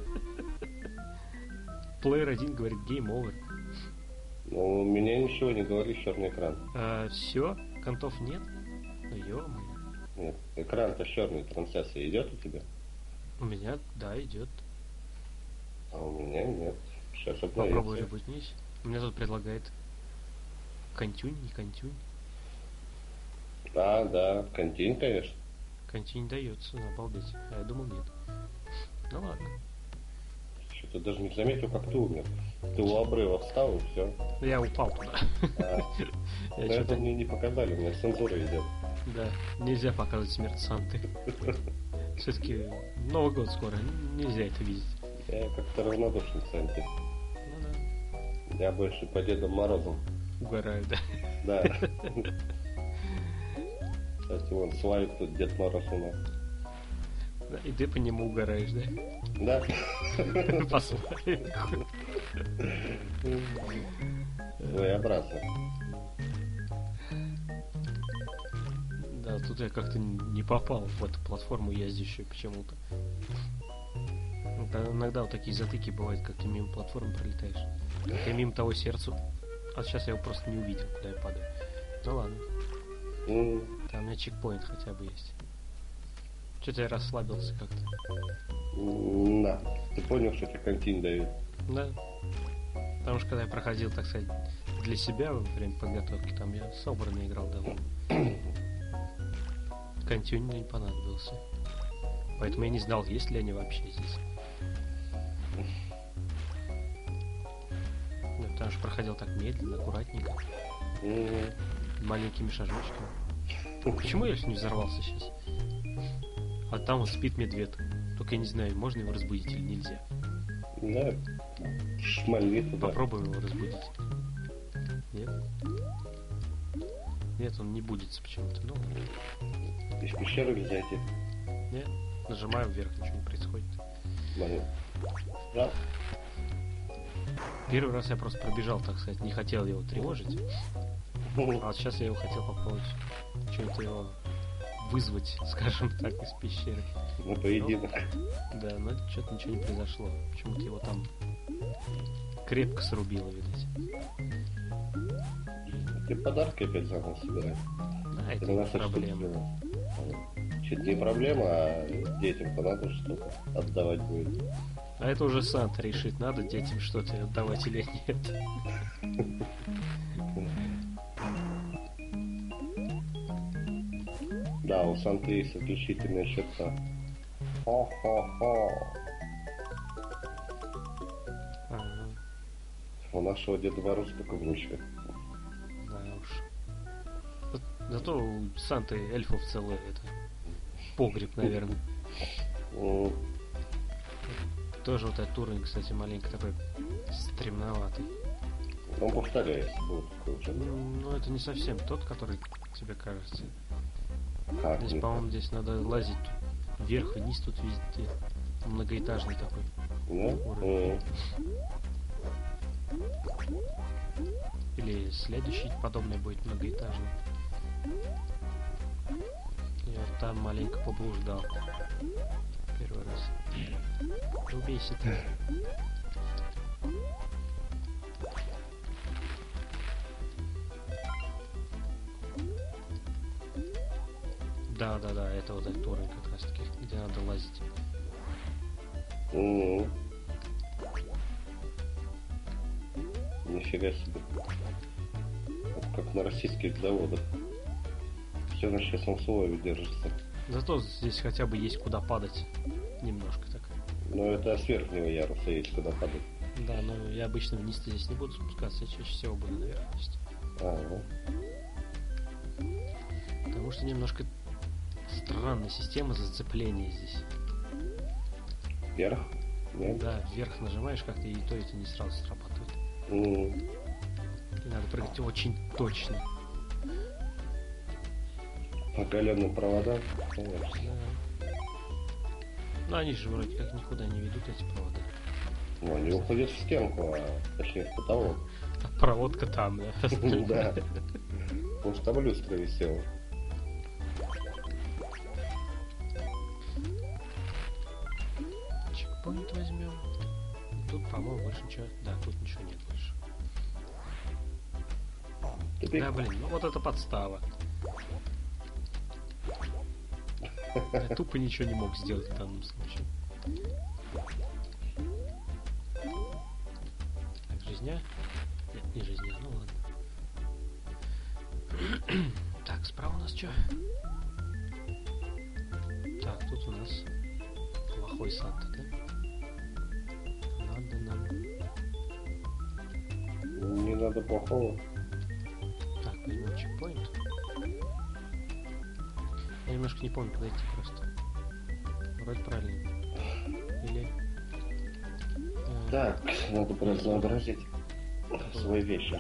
Speaker 1: Плеер один говорит game over.
Speaker 2: Ну, у меня ничего не говорит, черный экран.
Speaker 1: А, все, контов нет? Ну ё-моё.
Speaker 2: Нет, экран-то черный, трансляция идет у тебя?
Speaker 1: У меня, да, идет.
Speaker 2: А у меня нет. Сейчас обновится.
Speaker 1: Попробуй ребутнись. У меня тут предлагает контюнь, не контюнь.
Speaker 2: А, да, континь, конечно.
Speaker 1: Континь дается, обалдеть. А я думал нет. Ну ладно.
Speaker 2: Что-то Ты даже не заметил, как ты умер. Ты у обрыва встал и все.
Speaker 1: Я упал туда.
Speaker 2: А,
Speaker 1: Я
Speaker 2: но это
Speaker 1: что-то...
Speaker 2: мне не показали, у меня цензура идет.
Speaker 1: Да, нельзя показывать смерть Санты. Все-таки Новый год скоро, нельзя это видеть.
Speaker 2: Я как-то равнодушен к Санте.
Speaker 1: Ну да.
Speaker 2: Я больше по Дедам Морозам.
Speaker 1: Угораю, да.
Speaker 2: Да. Кстати, вон славик тут Дед Мороз у нас.
Speaker 1: Да, и ты по нему угораешь, да?
Speaker 2: Да.
Speaker 1: По Славику.
Speaker 2: Своеобразно.
Speaker 1: Да, тут я как-то не попал в эту платформу ездящую почему-то. Да, иногда вот такие затыки бывают, как ты мимо платформы пролетаешь. Как я мимо того сердцу. А сейчас я его просто не увидел, куда я падаю. Ну ладно.
Speaker 2: Mm.
Speaker 1: Там у меня чекпоинт хотя бы есть. Что-то я расслабился как-то.
Speaker 2: Mm, да. Ты понял, что тебе континь дают?
Speaker 1: Да. Потому что когда я проходил, так сказать, для себя во время подготовки, там я собранно играл давно. Континь мне не понадобился. Поэтому я не знал, есть ли они вообще здесь. Ну, потому что проходил так медленно, аккуратненько.
Speaker 2: Mm.
Speaker 1: Маленькими шажочками. Почему я не взорвался сейчас? А там вот спит медведь. Только я не знаю, можно его разбудить или нельзя.
Speaker 2: Да. Шмальни туда.
Speaker 1: Попробуем его разбудить. Нет? Нет, он не будется почему-то. Ну,
Speaker 2: Из пещеры нельзя идти.
Speaker 1: нет. Нажимаю вверх, ничего не происходит.
Speaker 2: Смотри. Да.
Speaker 1: Первый раз я просто пробежал, так сказать, не хотел его тревожить. А вот сейчас я его хотел попробовать что-то его вызвать, скажем так, из пещеры.
Speaker 2: На поединок.
Speaker 1: Ну, да, но что-то ничего не произошло. Почему-то его там крепко срубило, видать.
Speaker 2: Ты подарки опять заново собирай.
Speaker 1: А, это
Speaker 2: Это
Speaker 1: не
Speaker 2: наша
Speaker 1: проблема.
Speaker 2: Чуть не проблема, а детям-то надо что-то отдавать будет.
Speaker 1: А это уже Санта решит, надо детям что-то отдавать или нет.
Speaker 2: Да, у Санты есть отличительные черта. Хо-хо-хо.
Speaker 1: Ага,
Speaker 2: У нашего Деда Мороза только внучка.
Speaker 1: да уж. За- Зато у Санты эльфов целый это погреб, наверное.
Speaker 2: М,
Speaker 1: Тоже вот этот уровень, кстати, маленько такой стремноватый.
Speaker 2: Он повторяется, был такой уже.
Speaker 1: М, Ну, это не совсем тот, который тебе кажется.
Speaker 2: А,
Speaker 1: Здесь,
Speaker 2: нет.
Speaker 1: по-моему, здесь надо лазить тут вверх, вниз, тут везде многоэтажный такой.
Speaker 2: Да? М,
Speaker 1: Или следующий подобный будет многоэтажный. Я вот там маленько поблуждал. Первый раз. Да убейся ты. Да, да, да, это вот этот уровень как раз таки, где надо лазить.
Speaker 2: м. Нифига себе. Вот как на российских заводах. Все на честном слове держится.
Speaker 1: Зато здесь хотя бы есть куда падать. Немножко так.
Speaker 2: Но это с верхнего яруса есть куда падать.
Speaker 1: Да, но я обычно вниз здесь не буду спускаться, я чаще всего буду наверх лезть.
Speaker 2: А,
Speaker 1: Потому что немножко странная система зацепления здесь.
Speaker 2: вверх? Нет?
Speaker 1: Да, вверх нажимаешь как-то, и то это не сразу срабатывает.
Speaker 2: М,
Speaker 1: И надо прыгать очень точно.
Speaker 2: По галеным проводам? Конечно.
Speaker 1: Да. Ну они же вроде как никуда не ведут эти провода.
Speaker 2: Ну, они уходят в стенку, а точнее в потолок.
Speaker 1: А проводка там, да?
Speaker 2: Да. Потому что там люстра висела.
Speaker 1: Чекпоинт возьмем. Тут, по-моему, больше ничего. Да, тут ничего нет больше.
Speaker 2: Тупик.
Speaker 1: Да, блин, ну вот это подстава. Я тупо ничего не мог сделать в данном случае. Так, жизня? Нет, не жизня, ну ладно. Так, справа у нас что? Так, тут у нас плохой Санта, да? Надо
Speaker 2: надо плохого.
Speaker 1: Так, возьмем чекпоинт. Я немножко не помню, куда идти просто. Вроде правильно. Или... Э,
Speaker 2: Так, надо разнообразить свой вечер.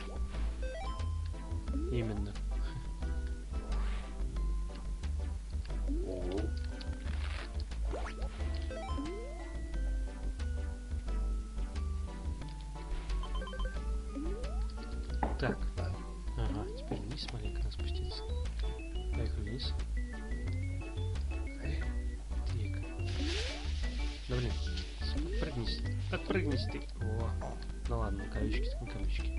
Speaker 1: Именно.
Speaker 2: Угу.
Speaker 1: Так. Ага, теперь вниз маленько надо спуститься. Поехали вниз. Так. Да блин, отпрыгнись. Отпрыгнись ты. О. Ну ладно, колючки, так колючки.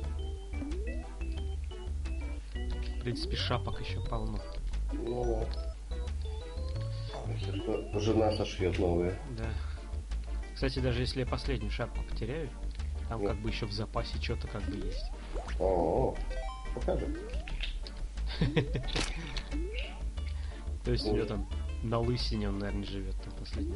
Speaker 1: В принципе, шапок еще полно.
Speaker 2: Ну да. Если что, жена сошьет новые.
Speaker 1: Да. Кстати, даже если я последнюю шапку потеряю, там
Speaker 2: Нет.
Speaker 1: как бы еще в запасе что-то как бы есть.
Speaker 2: О, покажи.
Speaker 1: То есть у него там на лысине он, наверное, живет там последний.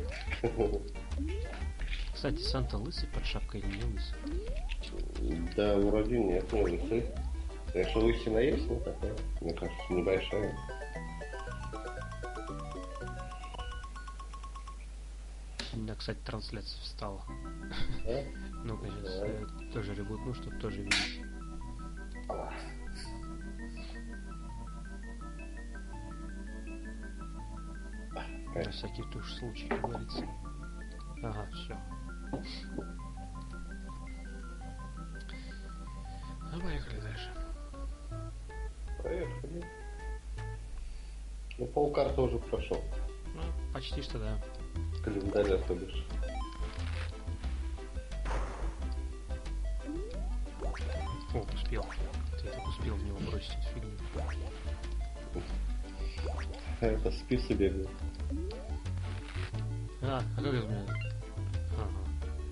Speaker 1: Кстати, Санта лысый под шапкой или не лысый?
Speaker 2: Да, вроде нет, не лысый. Если лысина есть, ну такая, мне кажется, небольшая.
Speaker 1: У меня, кстати, трансляция встала.
Speaker 2: Да?
Speaker 1: Ну-ка, сейчас
Speaker 2: Давай.
Speaker 1: я тоже ребутну, чтобы тоже видеть. На всякий туш случай, как говорится. Ага, все. Ну, поехали дальше.
Speaker 2: Поехали. Ну, полкарты уже прошел.
Speaker 1: Ну, почти что да.
Speaker 2: Календаря, то бишь.
Speaker 1: О, успел. Ты так успел в него бросить эту фигню.
Speaker 2: А это спицы бегают.
Speaker 1: А, а как это у меня? Ага.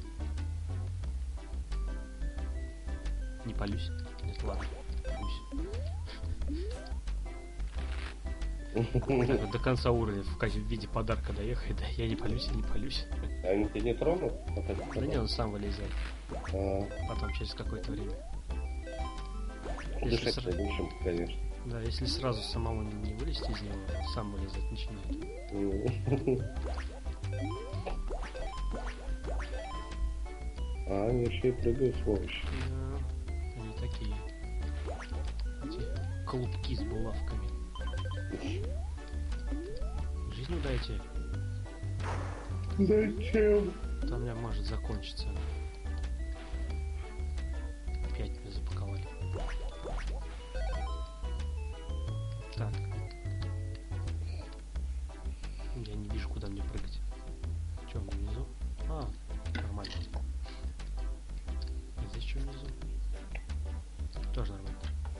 Speaker 1: Не палюсь? Нет, ладно. Палюсь. Так, до конца уровня в качестве в виде подарка доехать, да, я не палюсь, я не палюсь.
Speaker 2: А они тебя не тронут?
Speaker 1: Да не, он сам вылезает.
Speaker 2: А,
Speaker 1: Потом через какое-то время. Если
Speaker 2: дышать
Speaker 1: сра-
Speaker 2: нечем, конечно.
Speaker 1: Да, если сразу самому не, не вылезти из него, сам вылезать начинает.
Speaker 2: М. А, они еще и прыгают, сволочь.
Speaker 1: Да, они такие. Эти клубки с булавками. Жизнь дайте.
Speaker 2: Зачем?
Speaker 1: То у меня может закончиться. Опять меня запаковали. Так. Я не вижу, куда мне прыгать. Че, он внизу? А, нормально. А здесь что внизу? Тоже нормально.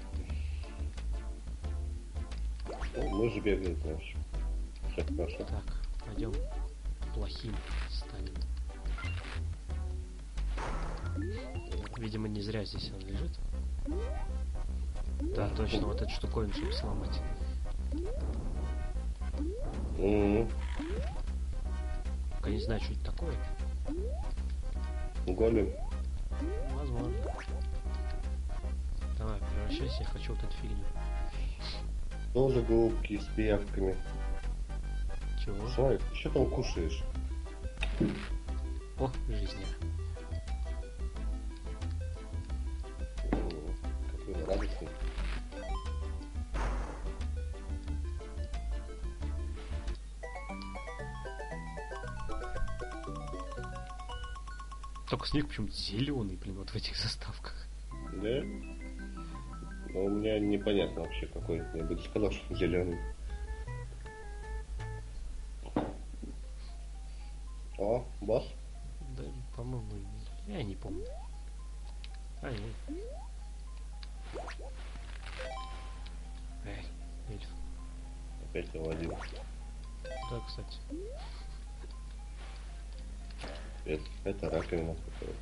Speaker 2: Ну, мышь бегает, значит. Все хорошо.
Speaker 1: Так, пойдем плохим станем. Видимо, не зря здесь он лежит. Да, точно, вот эту штуковину, чтобы сломать.
Speaker 2: М.
Speaker 1: Только не знаю, что это такое.
Speaker 2: Голем.
Speaker 1: Возможно. Давай, превращайся, я хочу вот эту фигню.
Speaker 2: Тоже голубки с пиявками.
Speaker 1: Чего?
Speaker 2: Смотри, ты что там кушаешь?
Speaker 1: О, жизнь.
Speaker 2: М, Какой он радостный.
Speaker 1: Только снег почему-то зеленый, блин, вот в этих заставках.
Speaker 2: Да? Но у меня непонятно вообще какой. Я бы не сказал, что он зеленый. О, босс.
Speaker 1: Да, по-моему, я не помню. Ай, ай. Эй, эльф.
Speaker 2: Опять его один.
Speaker 1: Да, кстати.
Speaker 2: Это, это раковина. Которая...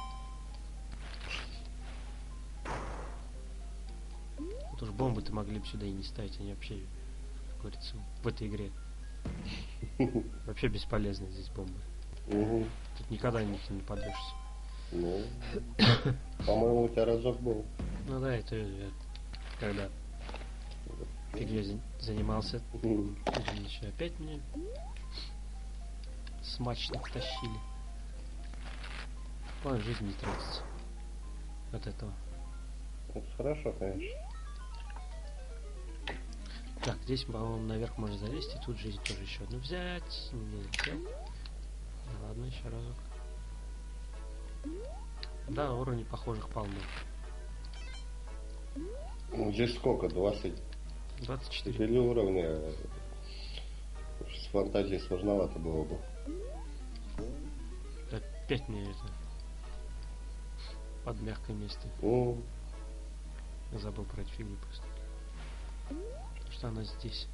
Speaker 1: Вот уж бомбы-то могли бы сюда и не ставить, они вообще, как говорится, в этой игре вообще бесполезны здесь бомбы.
Speaker 2: Угу.
Speaker 1: Тут никогда на них не подвешься.
Speaker 2: Ну, по-моему, у тебя разок был.
Speaker 1: Ну да, это я когда фигней занимался,
Speaker 2: Мгм.
Speaker 1: еще опять мне смачно втащили. Ладно, жизнь не тратится от этого.
Speaker 2: Это хорошо, конечно.
Speaker 1: Так, здесь, по-моему, наверх можно залезть, и тут жизнь тоже еще одну взять. Не взял. Ладно, еще разок. Да, уровней похожих полно.
Speaker 2: Ну, здесь сколько? двадцать
Speaker 1: двадцать четыре.
Speaker 2: четыре уровня. С фантазией сложновато было бы.
Speaker 1: Опять мне это под мягкое место.
Speaker 2: Ну,
Speaker 1: Я забыл про эту фигню просто. Что она здесь?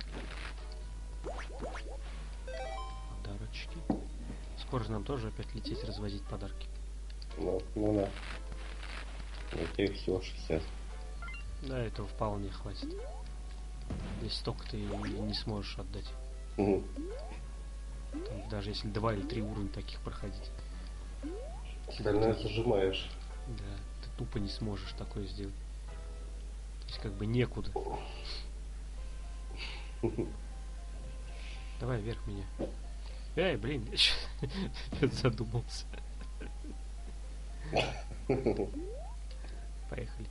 Speaker 1: Подарочки. Скоро же нам тоже опять лететь развозить подарки.
Speaker 2: ну, ну да. Вот их всего шестьдесят.
Speaker 1: Да, этого вполне хватит. Здесь столько ты и не сможешь отдать.
Speaker 2: Мгм.
Speaker 1: Там, даже если два или три уровня таких проходить.
Speaker 2: Остальное зажимаешь.
Speaker 1: Да, ты тупо не сможешь такое сделать. То есть как бы некуда. Давай вверх меня. Эй, блин, я чё- опять задумался. Поехали.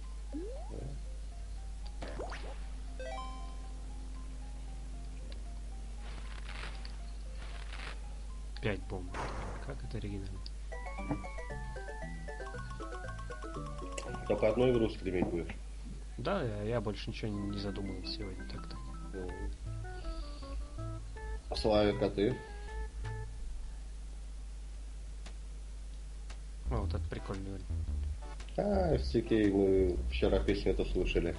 Speaker 1: Пять бомб. Как это оригинально?
Speaker 2: Только одну игру стримить будешь.
Speaker 1: Да, я, я больше ничего не, не задумывал сегодня так-то.
Speaker 2: Мгм. Славик, а ты?
Speaker 1: О, вот это прикольный вариант.
Speaker 2: А, эф си кей, мы вчера песню-то слушали.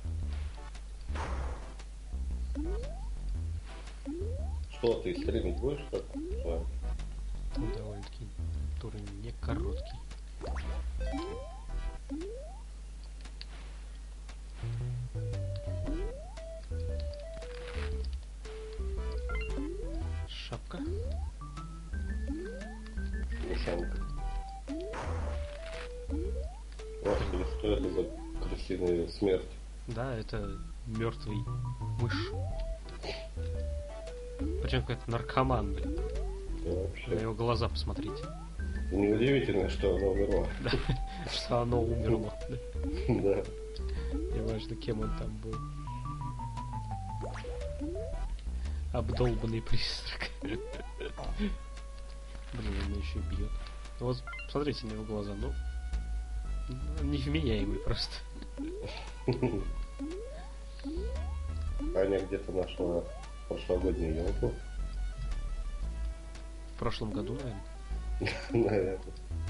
Speaker 2: Что, ты стримить будешь? Как? Славик?
Speaker 1: Там довольно-таки уровень не короткий. Шапка.
Speaker 2: Мещанка. Господи, что это за крысиная смерть?
Speaker 1: Да, это мертвый мышь. Причем какой-то наркоман, блин.
Speaker 2: Да,
Speaker 1: На
Speaker 2: вообще.
Speaker 1: его глаза посмотрите.
Speaker 2: Неудивительно, что она умерла.
Speaker 1: Да, что оно умерло. Да.
Speaker 2: Да.
Speaker 1: Неважно, кем он там был. Обдолбанный призрак. Блин, он меня еще бьет. Вот, смотрите на его глаза, ну, ну, невменяемый просто.
Speaker 2: Аня где-то нашла прошлогоднюю елку.
Speaker 1: В прошлом году, наверное,
Speaker 2: Наверное.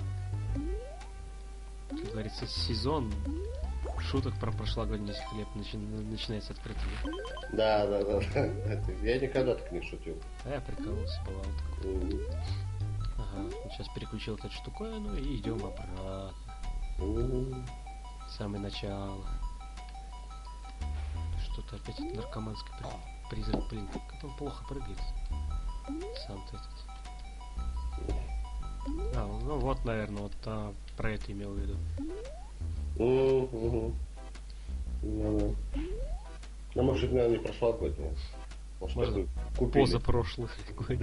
Speaker 1: как говорится, сезон шуток про прошлогодний хлеб начи- начинается открытым.
Speaker 2: Да, да, да. да. Это- Я никогда так не шутил.
Speaker 1: А я прикололся, бывало такое.
Speaker 2: М,
Speaker 1: Ага, вот сейчас переключил эту штуковину и идем обратно.
Speaker 2: м.
Speaker 1: Самое начало. Что-то опять это наркоманский при- призрак, блин, как он плохо прыгает. Сам-то этот. А, ну вот, наверное, вот а, про это имел в виду.
Speaker 2: М, мгм. Ну да. Ну, может, наверное, не прошлогодняя. Может,
Speaker 1: Может,
Speaker 2: такую купили.
Speaker 1: Позапрошлый год.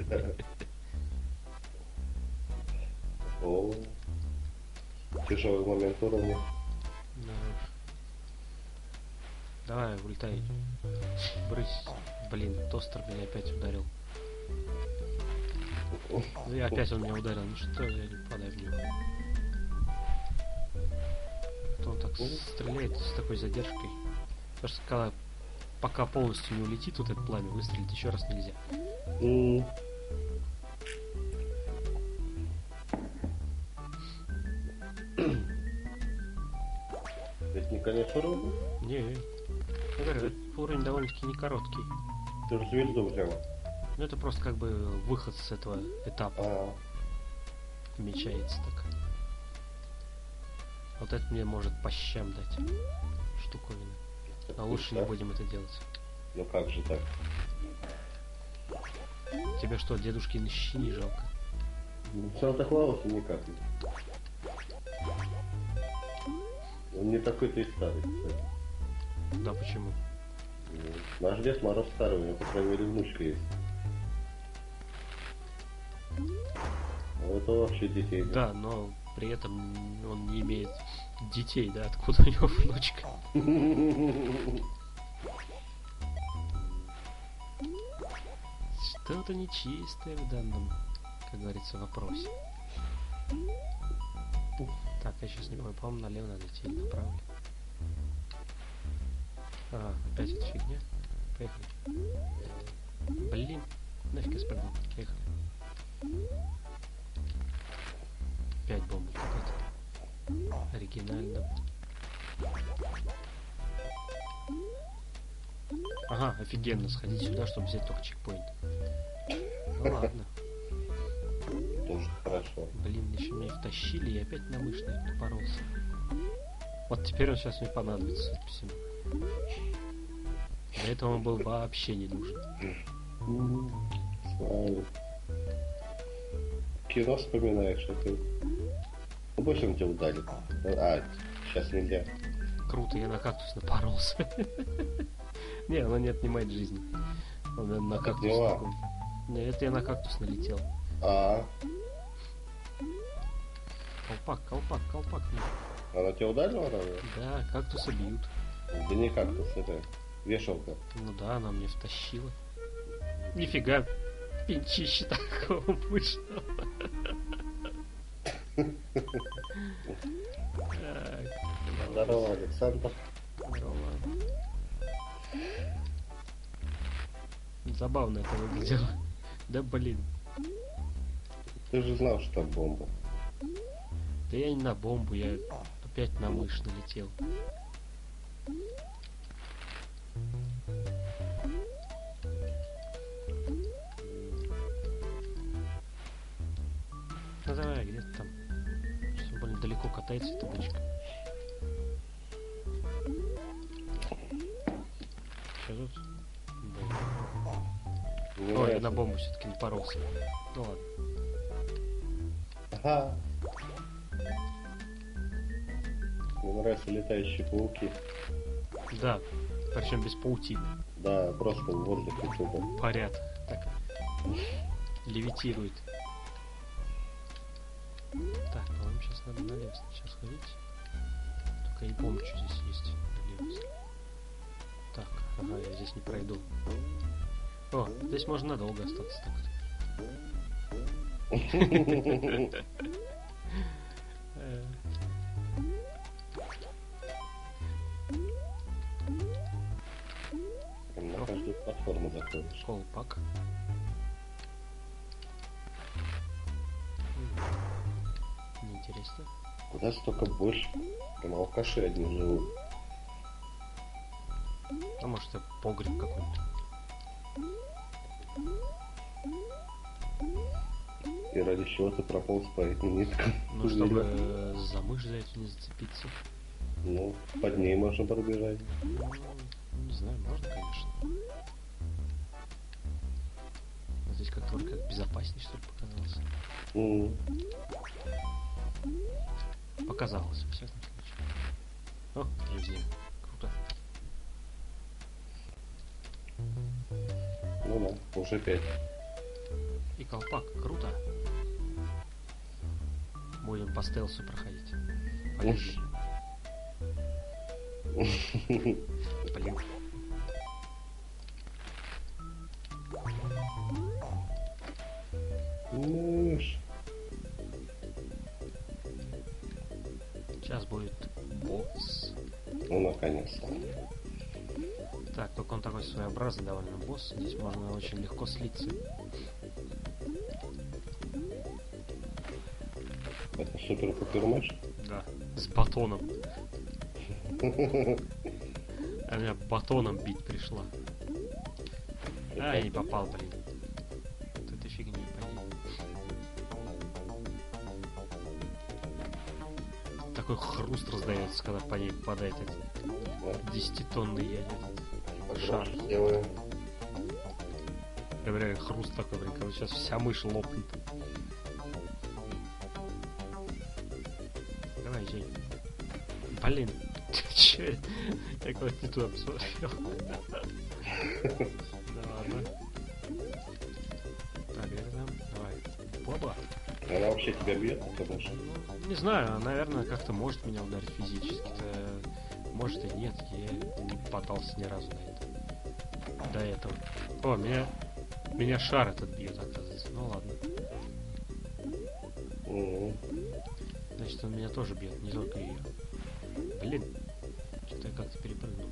Speaker 2: О, тяжелый момент уровня.
Speaker 1: Да уж. Давай, улетай. Брысь. Блин, тостер меня опять ударил. Ну и опять он меня ударил. Ну что, я не попадаю в него. То он так стреляет с такой задержкой. Потому что когда пока полностью не улетит вот это пламя, выстрелить еще раз нельзя.
Speaker 2: М. Это не конец уровня?
Speaker 1: Не, я говорю, этот уровень довольно-таки не короткий.
Speaker 2: Ты же звезду взял.
Speaker 1: Ну это просто как бы выход с этого этапа
Speaker 2: А,
Speaker 1: намечается так. Вот это мне может по щам дать штуковину.
Speaker 2: это
Speaker 1: А лучше не
Speaker 2: да?
Speaker 1: будем это делать.
Speaker 2: Ну как же так?
Speaker 1: Тебе что, дедушки на щи не жалко?
Speaker 2: Санта Клауса никак. Он не такой-то и старый, кстати.
Speaker 1: Да, почему?
Speaker 2: Ну, наш Дед Мороз старый, у него, по крайней мере, внучка есть. А это вообще детей.
Speaker 1: Да, но при этом он не имеет детей, да? Откуда у него внучка? Что-то нечистое в данном, как говорится, вопросе. Так, я сейчас не помню, по-моему, налево надо идти или направо. А, опять эта фигня. Поехали. Блин, нафиг я спрыгнул. Поехали. Опять бомба какая-то. Оригинально. Ага, офигенно, сходить сюда, чтобы взять только чекпоинт. Ну ладно.
Speaker 2: Тоже хорошо.
Speaker 1: Блин, еще меня втащили и опять на мышь напоролся. Вот теперь он сейчас мне понадобится, судя по всему. Для этого он был вообще не нужен.
Speaker 2: Славик. Кино вспоминаешь, а ты... Ну, больше он тебя ударит. А, сейчас нельзя.
Speaker 1: Круто, я на кактус напоролся. Не, она не отнимает жизни. Он на кактус такой. Не, это я на кактус налетел.
Speaker 2: А,
Speaker 1: Колпак, колпак, колпак.
Speaker 2: она тебя ударила, наверное?
Speaker 1: Да, кактусы бьют.
Speaker 2: Да не кактус, это вешалка.
Speaker 1: Ну да, она мне втащила. Нифига, пинчище такого вышло.
Speaker 2: Здорово, Александр.
Speaker 1: Здорово. Забавно это выглядело. Да блин.
Speaker 2: Ты же знал, что там бомба.
Speaker 1: Да я не на бомбу, я опять на мышь налетел. Ну давай, где ты там? Что больно далеко катается эта бочка. Что тут? Бомба.
Speaker 2: Мне
Speaker 1: Ой, я
Speaker 2: нравится.
Speaker 1: на бомбу все-таки не поролся. Ну ладно.
Speaker 2: Ага. Мне нравятся летающие пауки.
Speaker 1: Да, причем без паутины.
Speaker 2: Да, просто в воздухе тупо.
Speaker 1: Парят. Так. Левитирует. Так, по-моему, сейчас надо налево сначала сходить. Только я не помню, что здесь есть. Налево. Так, ага, я здесь не пройду. О, здесь можно надолго остаться так.
Speaker 2: На каждую платформу заходишь.
Speaker 1: Колпак. Неинтересно.
Speaker 2: Куда столько больше? Там алкаши одни живут.
Speaker 1: А может это погреб какой-то.
Speaker 2: И ради чего ты прополз по этим ниткам?
Speaker 1: Ну, чтобы э, за мышь за эту не зацепиться.
Speaker 2: Ну, под ней можно пробежать.
Speaker 1: Ну, не знаю, можно, конечно. Но здесь как-то вроде как безопаснее, что ли, показалось.
Speaker 2: М.
Speaker 1: Показалось, во всяком случае. О, друзья, круто.
Speaker 2: Ну да, уже пять.
Speaker 1: И колпак, круто. Будем по стелсу проходить. Полезли. Блин.
Speaker 2: Мышь.
Speaker 1: Сейчас будет босс.
Speaker 2: Ну, наконец-то.
Speaker 1: Так, только он такой своеобразный довольно босс. Здесь можно очень легко слиться.
Speaker 2: Это супер-пупер матч?
Speaker 1: Да. С батоном. А меня батоном бить пришла. А, я не попал, блин. Вот этой фигни, блин. Такой хруст раздается, когда по ней попадает этот десятитонный ядер. Шар.
Speaker 2: Делаю.
Speaker 1: Прям реально хруст такой, блин, как сейчас вся мышь лопнет. Давай, Жень. Блин, че я? Я куда-то не туда посмотрел. Да ладно. Так, где там? Давай. Баба.
Speaker 2: Она вообще тебя бьет, потому что...
Speaker 1: Ну, не знаю, наверное, как-то может меня ударить физически-то. Может и нет, я не пытался ни разу на это. До этого. О, меня... Меня шар этот бьет, оказывается. Ну ладно.
Speaker 2: Mm-hmm.
Speaker 1: Значит, он меня тоже бьет, не только ее. Блин, что-то я как-то перепрыгнул.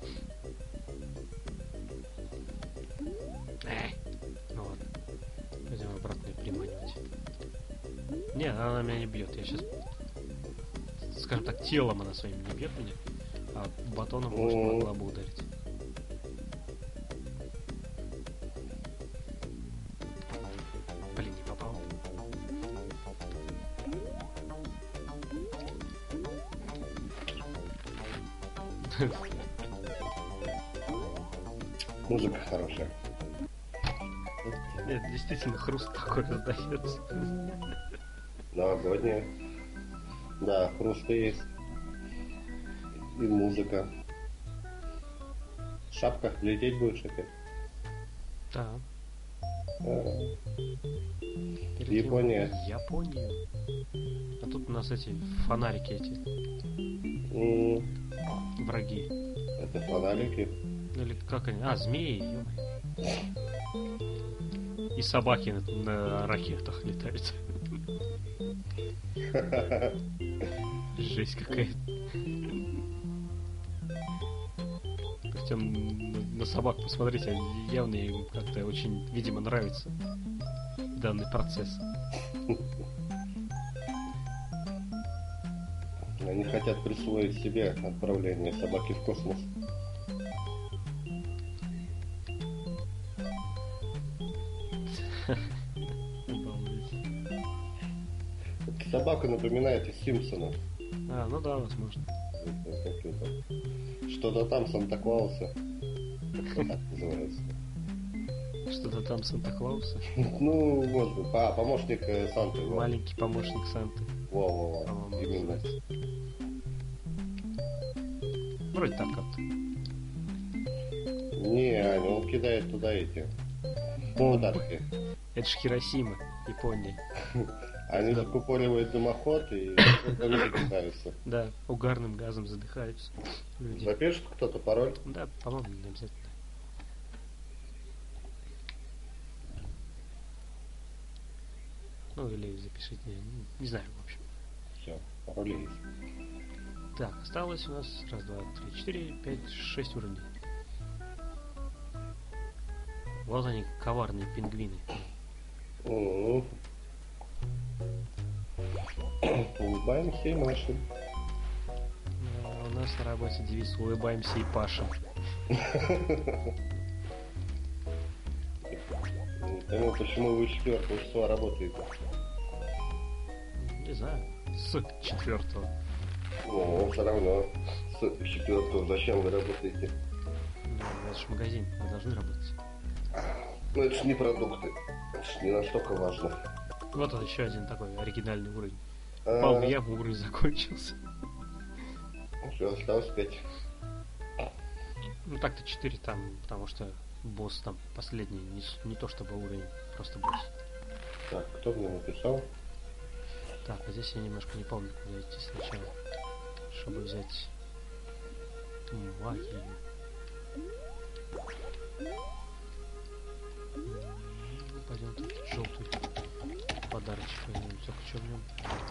Speaker 1: Эй! Ну ладно. Пойдем обратно и приманивать. Не, она меня не бьет. Я сейчас, скажем так, телом она своим не бьет меня, а батоном, может, могла бы ударить. Блин, не попал.
Speaker 2: Музыка хорошая.
Speaker 1: Нет, действительно хруст такой раздается.
Speaker 2: Новогодняя. Да, хрусты есть. И музыка. В шапках лететь будешь опять?
Speaker 1: Да.
Speaker 2: А,
Speaker 1: Перед
Speaker 2: Япония.
Speaker 1: тем, Японию. А тут у нас эти фонарики эти.
Speaker 2: м,
Speaker 1: Враги.
Speaker 2: Это фонарики.
Speaker 1: Или как они? А, змеи, ё-моё. И собаки на, на ракетах летают. Жесть какая-то. Причем на, на собак посмотрите, они явно им как-то очень, видимо, нравится данный процесс.
Speaker 2: Они хотят присвоить себе отправление собаки в космос. Эта собака напоминает из Симпсонов.
Speaker 1: А, ну да, возможно.
Speaker 2: Что-то там Санта-Клауса. Как так называется?
Speaker 1: Что-то там Санта-Клауса.
Speaker 2: Ну, вот, а, помощник э, Санты. Вот.
Speaker 1: Маленький помощник Санты.
Speaker 2: Во-во-во,
Speaker 1: По-моему,
Speaker 2: именно.
Speaker 1: называется. Вроде так как-то.
Speaker 2: Не, Аня, он кидает туда эти подарки.
Speaker 1: Это ж Хиросима, Япония.
Speaker 2: Они
Speaker 1: Да.
Speaker 2: закупоривают дымоход и они кидаются.
Speaker 1: Да, угарным газом задыхаются люди.
Speaker 2: Запишет кто-то пароль?
Speaker 1: Да, по-моему, не обязательно. Ну или запишите, не, не знаю, в общем.
Speaker 2: Все, пароль есть.
Speaker 1: Так, осталось у нас раз, два, три, четыре, пять, шесть уровней. Вот они, коварные пингвины.
Speaker 2: М. Улыбаемся и машем.
Speaker 1: А у нас на работе девиз «Улыбаемся и пашем».
Speaker 2: Не пойму, почему вы четвертого числа работаете.
Speaker 1: Не знаю, с четвертого.
Speaker 2: Ну, все равно. С четвертого зачем вы работаете?
Speaker 1: Ну, это же магазин, мы должны работать.
Speaker 2: Ну, это ж не продукты. Это ж не настолько важно.
Speaker 1: Вот он еще один такой оригинальный уровень.
Speaker 2: А,
Speaker 1: Пал в яму, уровень закончился.
Speaker 2: Все, осталось пять.
Speaker 1: Ну так-то четыре там, потому что босс там последний, не, с- не то чтобы уровень, просто босс.
Speaker 2: Так, кто мне написал?
Speaker 1: Так, а здесь я немножко не помню, куда идти сначала, чтобы взять магию. Ну, пойдем тут желтый подарочек возьмем, только что в нем?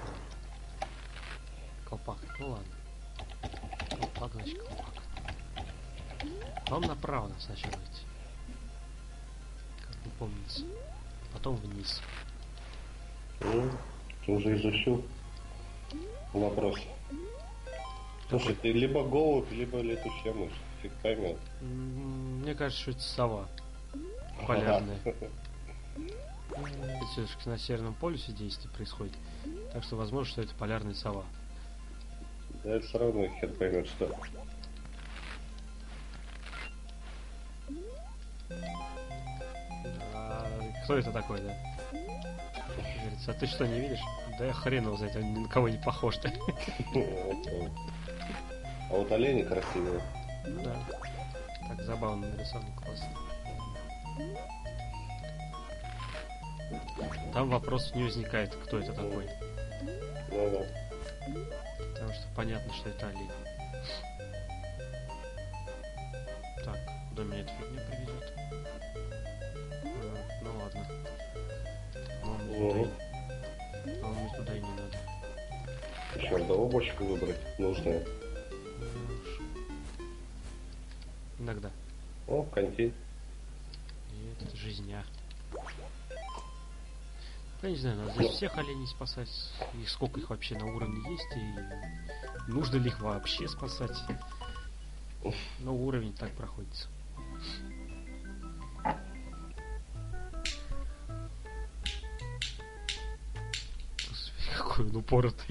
Speaker 1: Колпак, ну ладно. Колпак, значит колпак. Вам направо надо сначала идти. Как не помнится. Потом вниз.
Speaker 2: Ну, ты уже изучил вопрос. Слушай, ты либо голубь, либо летучая мышь. Фиг поймет.
Speaker 1: М, Мне кажется, что это сова. Полярная. Ведь все-таки на Северном полюсе действие происходит. Так что возможно, что это полярная сова.
Speaker 2: Да это все равно хер поймет, что.
Speaker 1: А кто это такой, да? Говорится, а ты что, не видишь? Да я хрен его знает, он ни на кого не похож-то.
Speaker 2: А вот олени красивые.
Speaker 1: Ну да. Так забавно нарисован, классно. Там вопрос не возникает, кто это такой.
Speaker 2: Ну да.
Speaker 1: Потому что понятно, что это олень. Так, куда меня эта фигня приведет? А, ну ладно. По-моему, туда, и... По-моему, туда и не надо.
Speaker 2: Еще одного бочку выбрать нужное.
Speaker 1: Иногда.
Speaker 2: О, контейнер.
Speaker 1: И это жизня. Я не знаю, надо здесь всех оленей спасать. И сколько их вообще на уровне есть, и нужно ли их вообще спасать. Но уровень так проходится. Господи, какой он упоротый.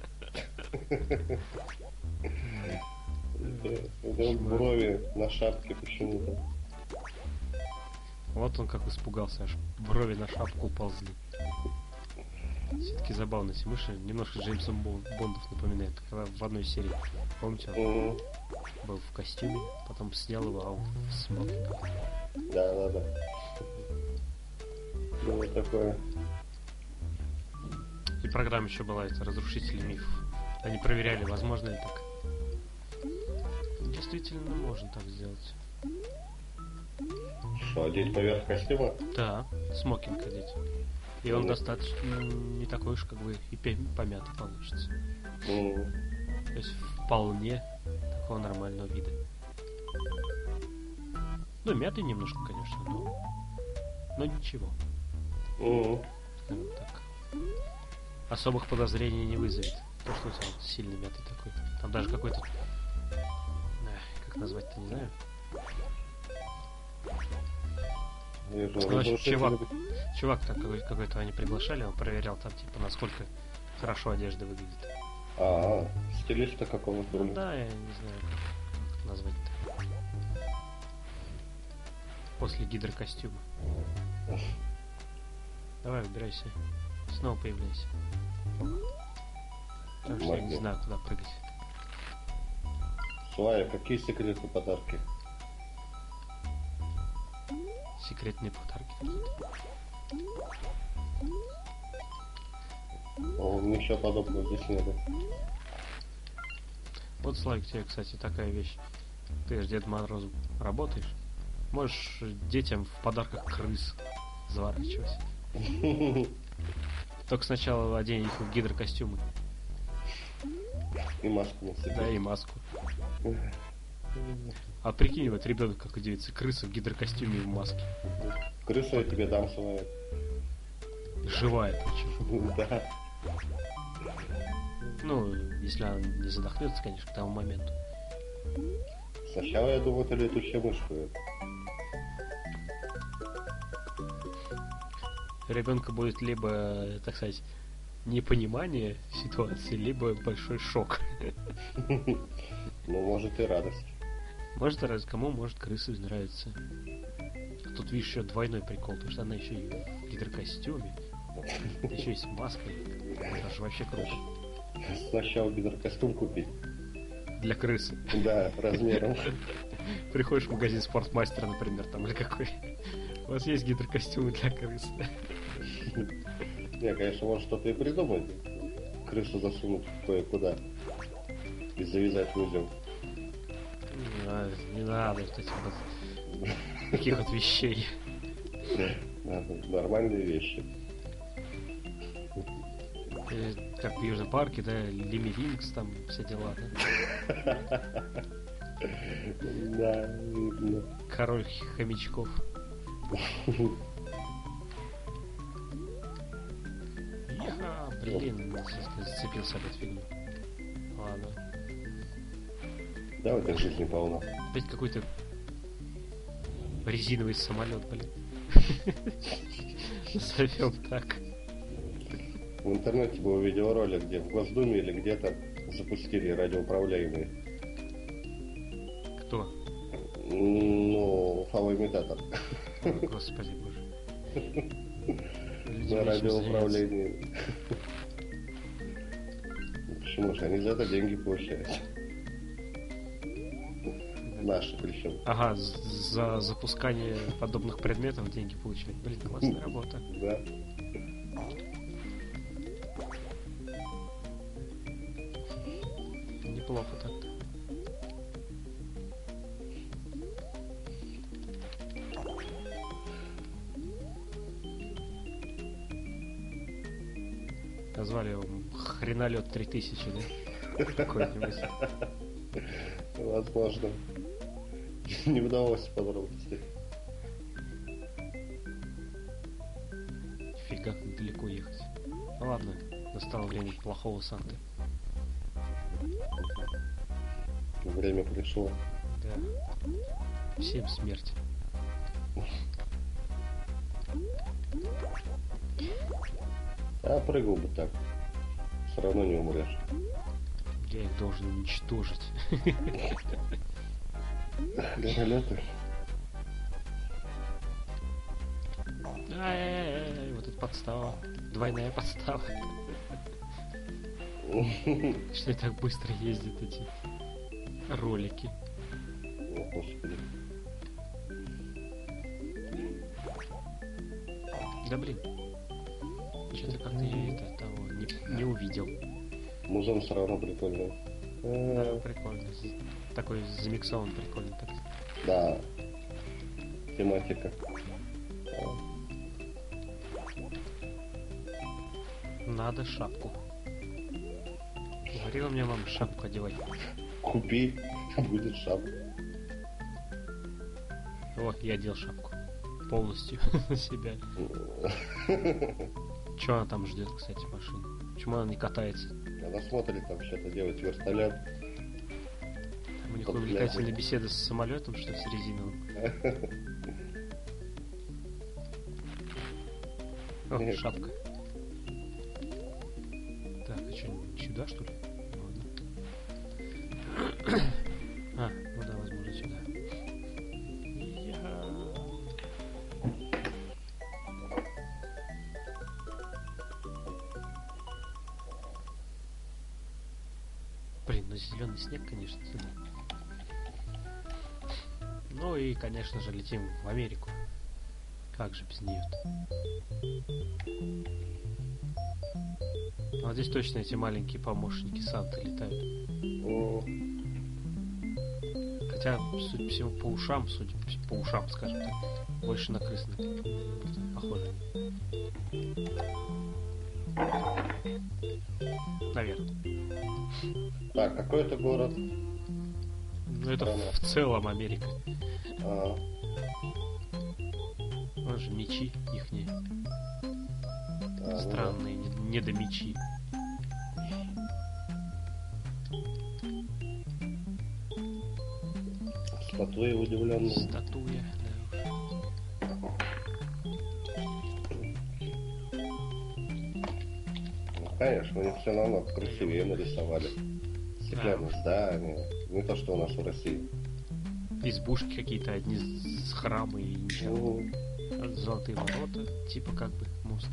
Speaker 2: Брови на шапке почему-то.
Speaker 1: Вот он как испугался, аж брови на шапку уползли. Все-таки забавно, эти мыши немножко Джеймсом Бондов напоминает. Когда в одной серии, помните, он
Speaker 2: Mm-hmm.
Speaker 1: был в костюме, потом снял его, а он в смокинге.
Speaker 2: Да, да, да. Было такое.
Speaker 1: И программа еще была, это разрушители мифов. Они проверяли, возможно ли так. Действительно, можно так сделать.
Speaker 2: Что, одеть поверх костюма?
Speaker 1: Да, смокинг одеть. И он
Speaker 2: Mm.
Speaker 1: достаточно не такой уж как бы и помятый получится.
Speaker 2: Mm.
Speaker 1: То есть вполне такого нормального вида. Ну, мятый немножко, конечно, но, но ничего.
Speaker 2: Mm.
Speaker 1: Скажем так. Особых подозрений не вызовет. То, что у тебя вот сильно мятый такой. Там даже какой-то... Эх, как назвать-то, не знаю.
Speaker 2: Вижу,
Speaker 1: Ну, значит,
Speaker 2: разрушители-
Speaker 1: чувак, чувак там какой- какой-то они приглашали, он проверял там, типа, насколько хорошо одежда выглядит.
Speaker 2: А, стилиста какого-то.
Speaker 1: Ну да, я не знаю, как, как это назвать-то. После гидрокостюма. Давай, выбирайся. Снова появляйся. Потому что я не
Speaker 2: Магия.
Speaker 1: знаю, куда прыгать.
Speaker 2: Слая, какие секреты подарки?
Speaker 1: Секретные подарки какие-то.
Speaker 2: О, ничего подобного здесь нету.
Speaker 1: Вот, Славик, тебе, кстати, такая вещь. Ты же Дед Мороз работаешь. Можешь детям в подарках крыс заворачивать. Только сначала одень их в гидрокостюмы.
Speaker 2: И маску на себе.
Speaker 1: Да, и маску. А прикинь, вот ребенок как удивится, крыса в гидрокостюме и в маске.
Speaker 2: Крысу я тебе дам свою.
Speaker 1: Живая причем.
Speaker 2: Да.
Speaker 1: Ну, если она не задохнется, конечно, к тому моменту.
Speaker 2: Сначала я думал, это летучая мышка.
Speaker 1: У ребенка будет либо, так сказать, непонимание ситуации, либо большой шок.
Speaker 2: Ну, может и радость.
Speaker 1: Может, раз кому может крысы нравится. Тут, видишь, еще двойной прикол, потому что она еще и в гидрокостюме, да еще и с маской. Это же вообще круто.
Speaker 2: Сначала гидрокостюм купить.
Speaker 1: Для крысы.
Speaker 2: Да, размером.
Speaker 1: Приходишь в магазин Спортмастера, например, там, или какой. У вас есть гидрокостюмы для крыс.
Speaker 2: Не, конечно, может что-то и придумать. Крысу засунуть кое-куда. И завязать в узел.
Speaker 1: Не надо, не надо вот этих вот таких вот вещей.
Speaker 2: Надо, нормальные вещи.
Speaker 1: Э, Как в Южном парке, да, Лимеринкс, там все дела, да.
Speaker 2: Да, видно.
Speaker 1: Король хомячков. Еха, блин, зацепился об эту фигню. Ладно.
Speaker 2: Да, в этой жизни полно.
Speaker 1: Опять какой-то резиновый самолет, блин. Назовем так.
Speaker 2: В интернете был видеоролик, где в Госдуме или где-то запустили радиоуправляемые.
Speaker 1: Кто?
Speaker 2: Ну, фалоимитатор.
Speaker 1: О, господи боже. Люди
Speaker 2: На
Speaker 1: вечно
Speaker 2: Наши причем.
Speaker 1: Ага, з- за запускание подобных предметов деньги получать. Блин, классная работа.
Speaker 2: Да.
Speaker 1: Неплохо так-то. Назвали его Хренолет три тысячи, да? Какой-нибудь.
Speaker 2: Возможно. Не удалось подробностей.
Speaker 1: Фига, как далеко ехать. Ну ладно, настало время плохого Санты.
Speaker 2: Время пришло.
Speaker 1: Да. Всем смерть.
Speaker 2: А прыгал бы так. Все равно не умрешь.
Speaker 1: Я их должен уничтожить.
Speaker 2: Горолеты.
Speaker 1: Ай-яй-яй, вот это подстава. Двойная подстава. Что так быстро ездят эти ролики.
Speaker 2: О, господи.
Speaker 1: Да блин. Что-то как-то я это того не, не увидел.
Speaker 2: Музон все равно прикольный.
Speaker 1: Да,
Speaker 2: Э,
Speaker 1: прикольно. Такой замиксован прикольно. Так.
Speaker 2: Да. Тематика.
Speaker 1: Надо шапку. Говорила мне мама шапку одевать.
Speaker 2: Купи, будет шапка.
Speaker 1: Вот, я одел шапку. Полностью на себя. Че она там ждет, кстати, машина? Почему она не катается?
Speaker 2: Она смотрит, там что-то делать, вертолет.
Speaker 1: Там у них
Speaker 2: Под
Speaker 1: увлекательная
Speaker 2: пляжем.
Speaker 1: беседа с самолетом, что с резиновым. О,
Speaker 2: Нет.
Speaker 1: шапка. Так, а что, сюда, что ли? Ладно. А, ну да, возможно, сюда. Я... Блин, ну зеленый снег, конечно, сюда. Ну и, конечно же, летим в Америку. Как же без нее-то? Вот здесь точно эти маленькие помощники Санты летают.
Speaker 2: О,
Speaker 1: Хотя, судя по всему, по ушам, судя по, всему, по ушам, скажем так, больше на крыс на- похоже. Наверное.
Speaker 2: Так, какой это город?
Speaker 1: Ну это
Speaker 2: Страна.
Speaker 1: в целом Америка.
Speaker 2: А,
Speaker 1: Вот же мечи ихние.
Speaker 2: а, ну
Speaker 1: Странные, не, не до мечи.
Speaker 2: да. Статуи удивленные.
Speaker 1: Статуя, да.
Speaker 2: Ну, конечно, у них все равно красивее нарисовали. Стеклянные здания. Не то, что у нас в России.
Speaker 1: Избушки какие-то, одни с, с храмы и ничего.
Speaker 2: Ну,
Speaker 1: Золотые ворота, типа как бы мост.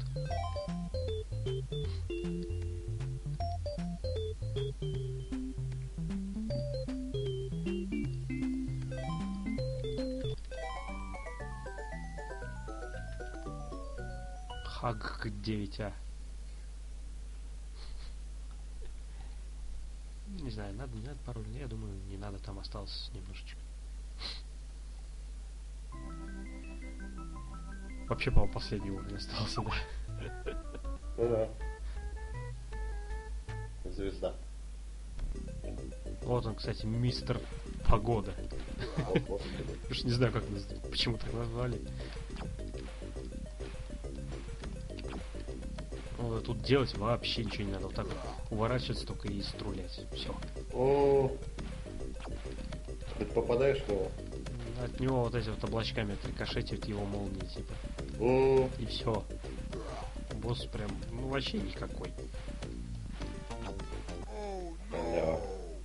Speaker 1: Хаг девять А. Не знаю, надо, не надо пароль, я думаю, не надо, там осталось немножечко. Вообще, по-моему, последний уровень остался, да.
Speaker 2: ну да. Звезда.
Speaker 1: Вот он, кстати, мистер Погода.
Speaker 2: О, господи.
Speaker 1: Уж не знаю, как наз- почему так назвали. Ну, тут делать вообще ничего не надо. Вот так вот уворачиваться только и струлять. Все.
Speaker 2: О, ты попадаешь в него?
Speaker 1: От него вот эти вот облачками отрикошетят его молнии, типа.
Speaker 2: М,
Speaker 1: И все. Босс прям, ну вообще никакой.
Speaker 2: да.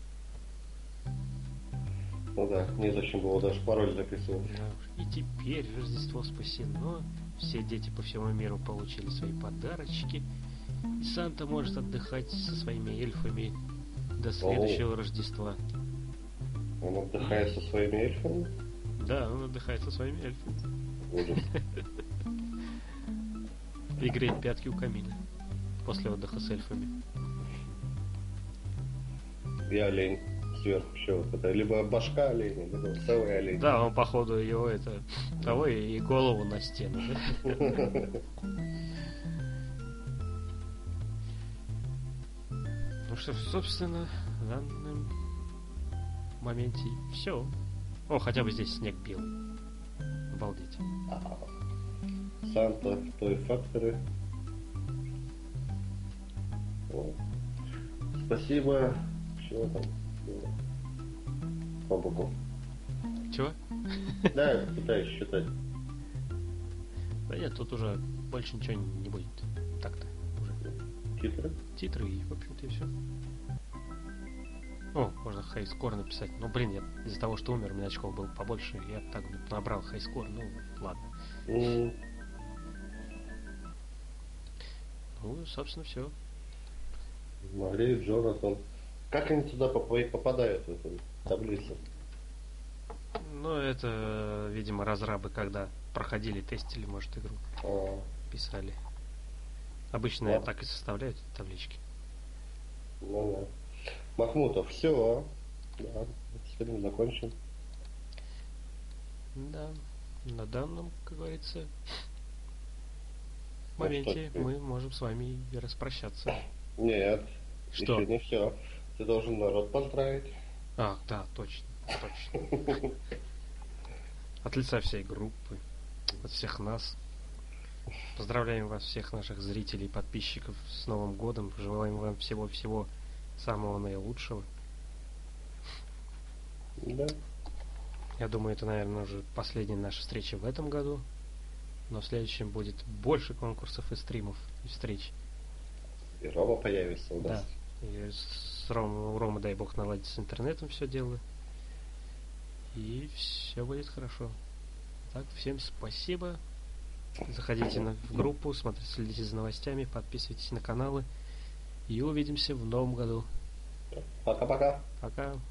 Speaker 2: Ну да, незачем было даже пароль записывать.
Speaker 1: Да. И теперь Рождество спасено. Все дети по всему миру получили свои подарочки. И Санта может отдыхать со своими эльфами до следующего Рождества.
Speaker 2: Он отдыхает со своими эльфами?
Speaker 1: Да, он отдыхает со своими эльфами.
Speaker 2: Ужас.
Speaker 1: И греет пятки у камина. После отдыха с эльфами.
Speaker 2: И олень сверху еще вот это. Либо башка оленя, либо целый олень.
Speaker 1: Да, он походу его это того и голову на стену, да? Ну что, собственно, в данном моменте все. О, хотя бы здесь снег бил. Обалдеть.
Speaker 2: Санта в той факторе. Вот. Спасибо. Чего там было? По буквам.
Speaker 1: Чего?
Speaker 2: Да, я пытаюсь считать.
Speaker 1: Да нет, тут уже больше ничего не будет. Так-то уже.
Speaker 2: Титры?
Speaker 1: Титры и, в общем-то, и все. О, можно хайскор написать. Ну, блин, я из-за того, что умер, у меня очков было побольше. Я так набрал хайскор. Ну, ладно.
Speaker 2: Mm.
Speaker 1: Ну, собственно, все.
Speaker 2: Мария, Джонатан. Как они туда поп- попадают, в эту таблицу?
Speaker 1: Ну, это, видимо, разрабы, когда проходили, тестили, может, игру,
Speaker 2: А,
Speaker 1: писали. Обычно
Speaker 2: Ладно.
Speaker 1: так и составляют таблички.
Speaker 2: ну да. Махмутов, все. Да, сегодня закончим.
Speaker 1: Да, на данном, как говорится, моменте
Speaker 2: что,
Speaker 1: мы можем с вами и распрощаться.
Speaker 2: Нет,
Speaker 1: Что?
Speaker 2: еще не все. Ты должен народ поздравить.
Speaker 1: А, да, точно, точно. От лица всей группы, от всех нас. Поздравляем вас, всех наших зрителей, подписчиков с Новым годом. Желаем вам всего-всего самого наилучшего.
Speaker 2: Да.
Speaker 1: Я думаю, это, наверное, уже последняя наша встреча в этом году. Но в следующем будет больше конкурсов и стримов, и встреч.
Speaker 2: И Рома появится у нас.
Speaker 1: Да. И с Ром, у Ромы, дай бог, наладить с интернетом все дело. И все будет хорошо. Так, всем спасибо. Заходите на, в группу, смотрите, следите за новостями, подписывайтесь на каналы. И увидимся в новом году.
Speaker 2: Пока-пока.
Speaker 1: Пока.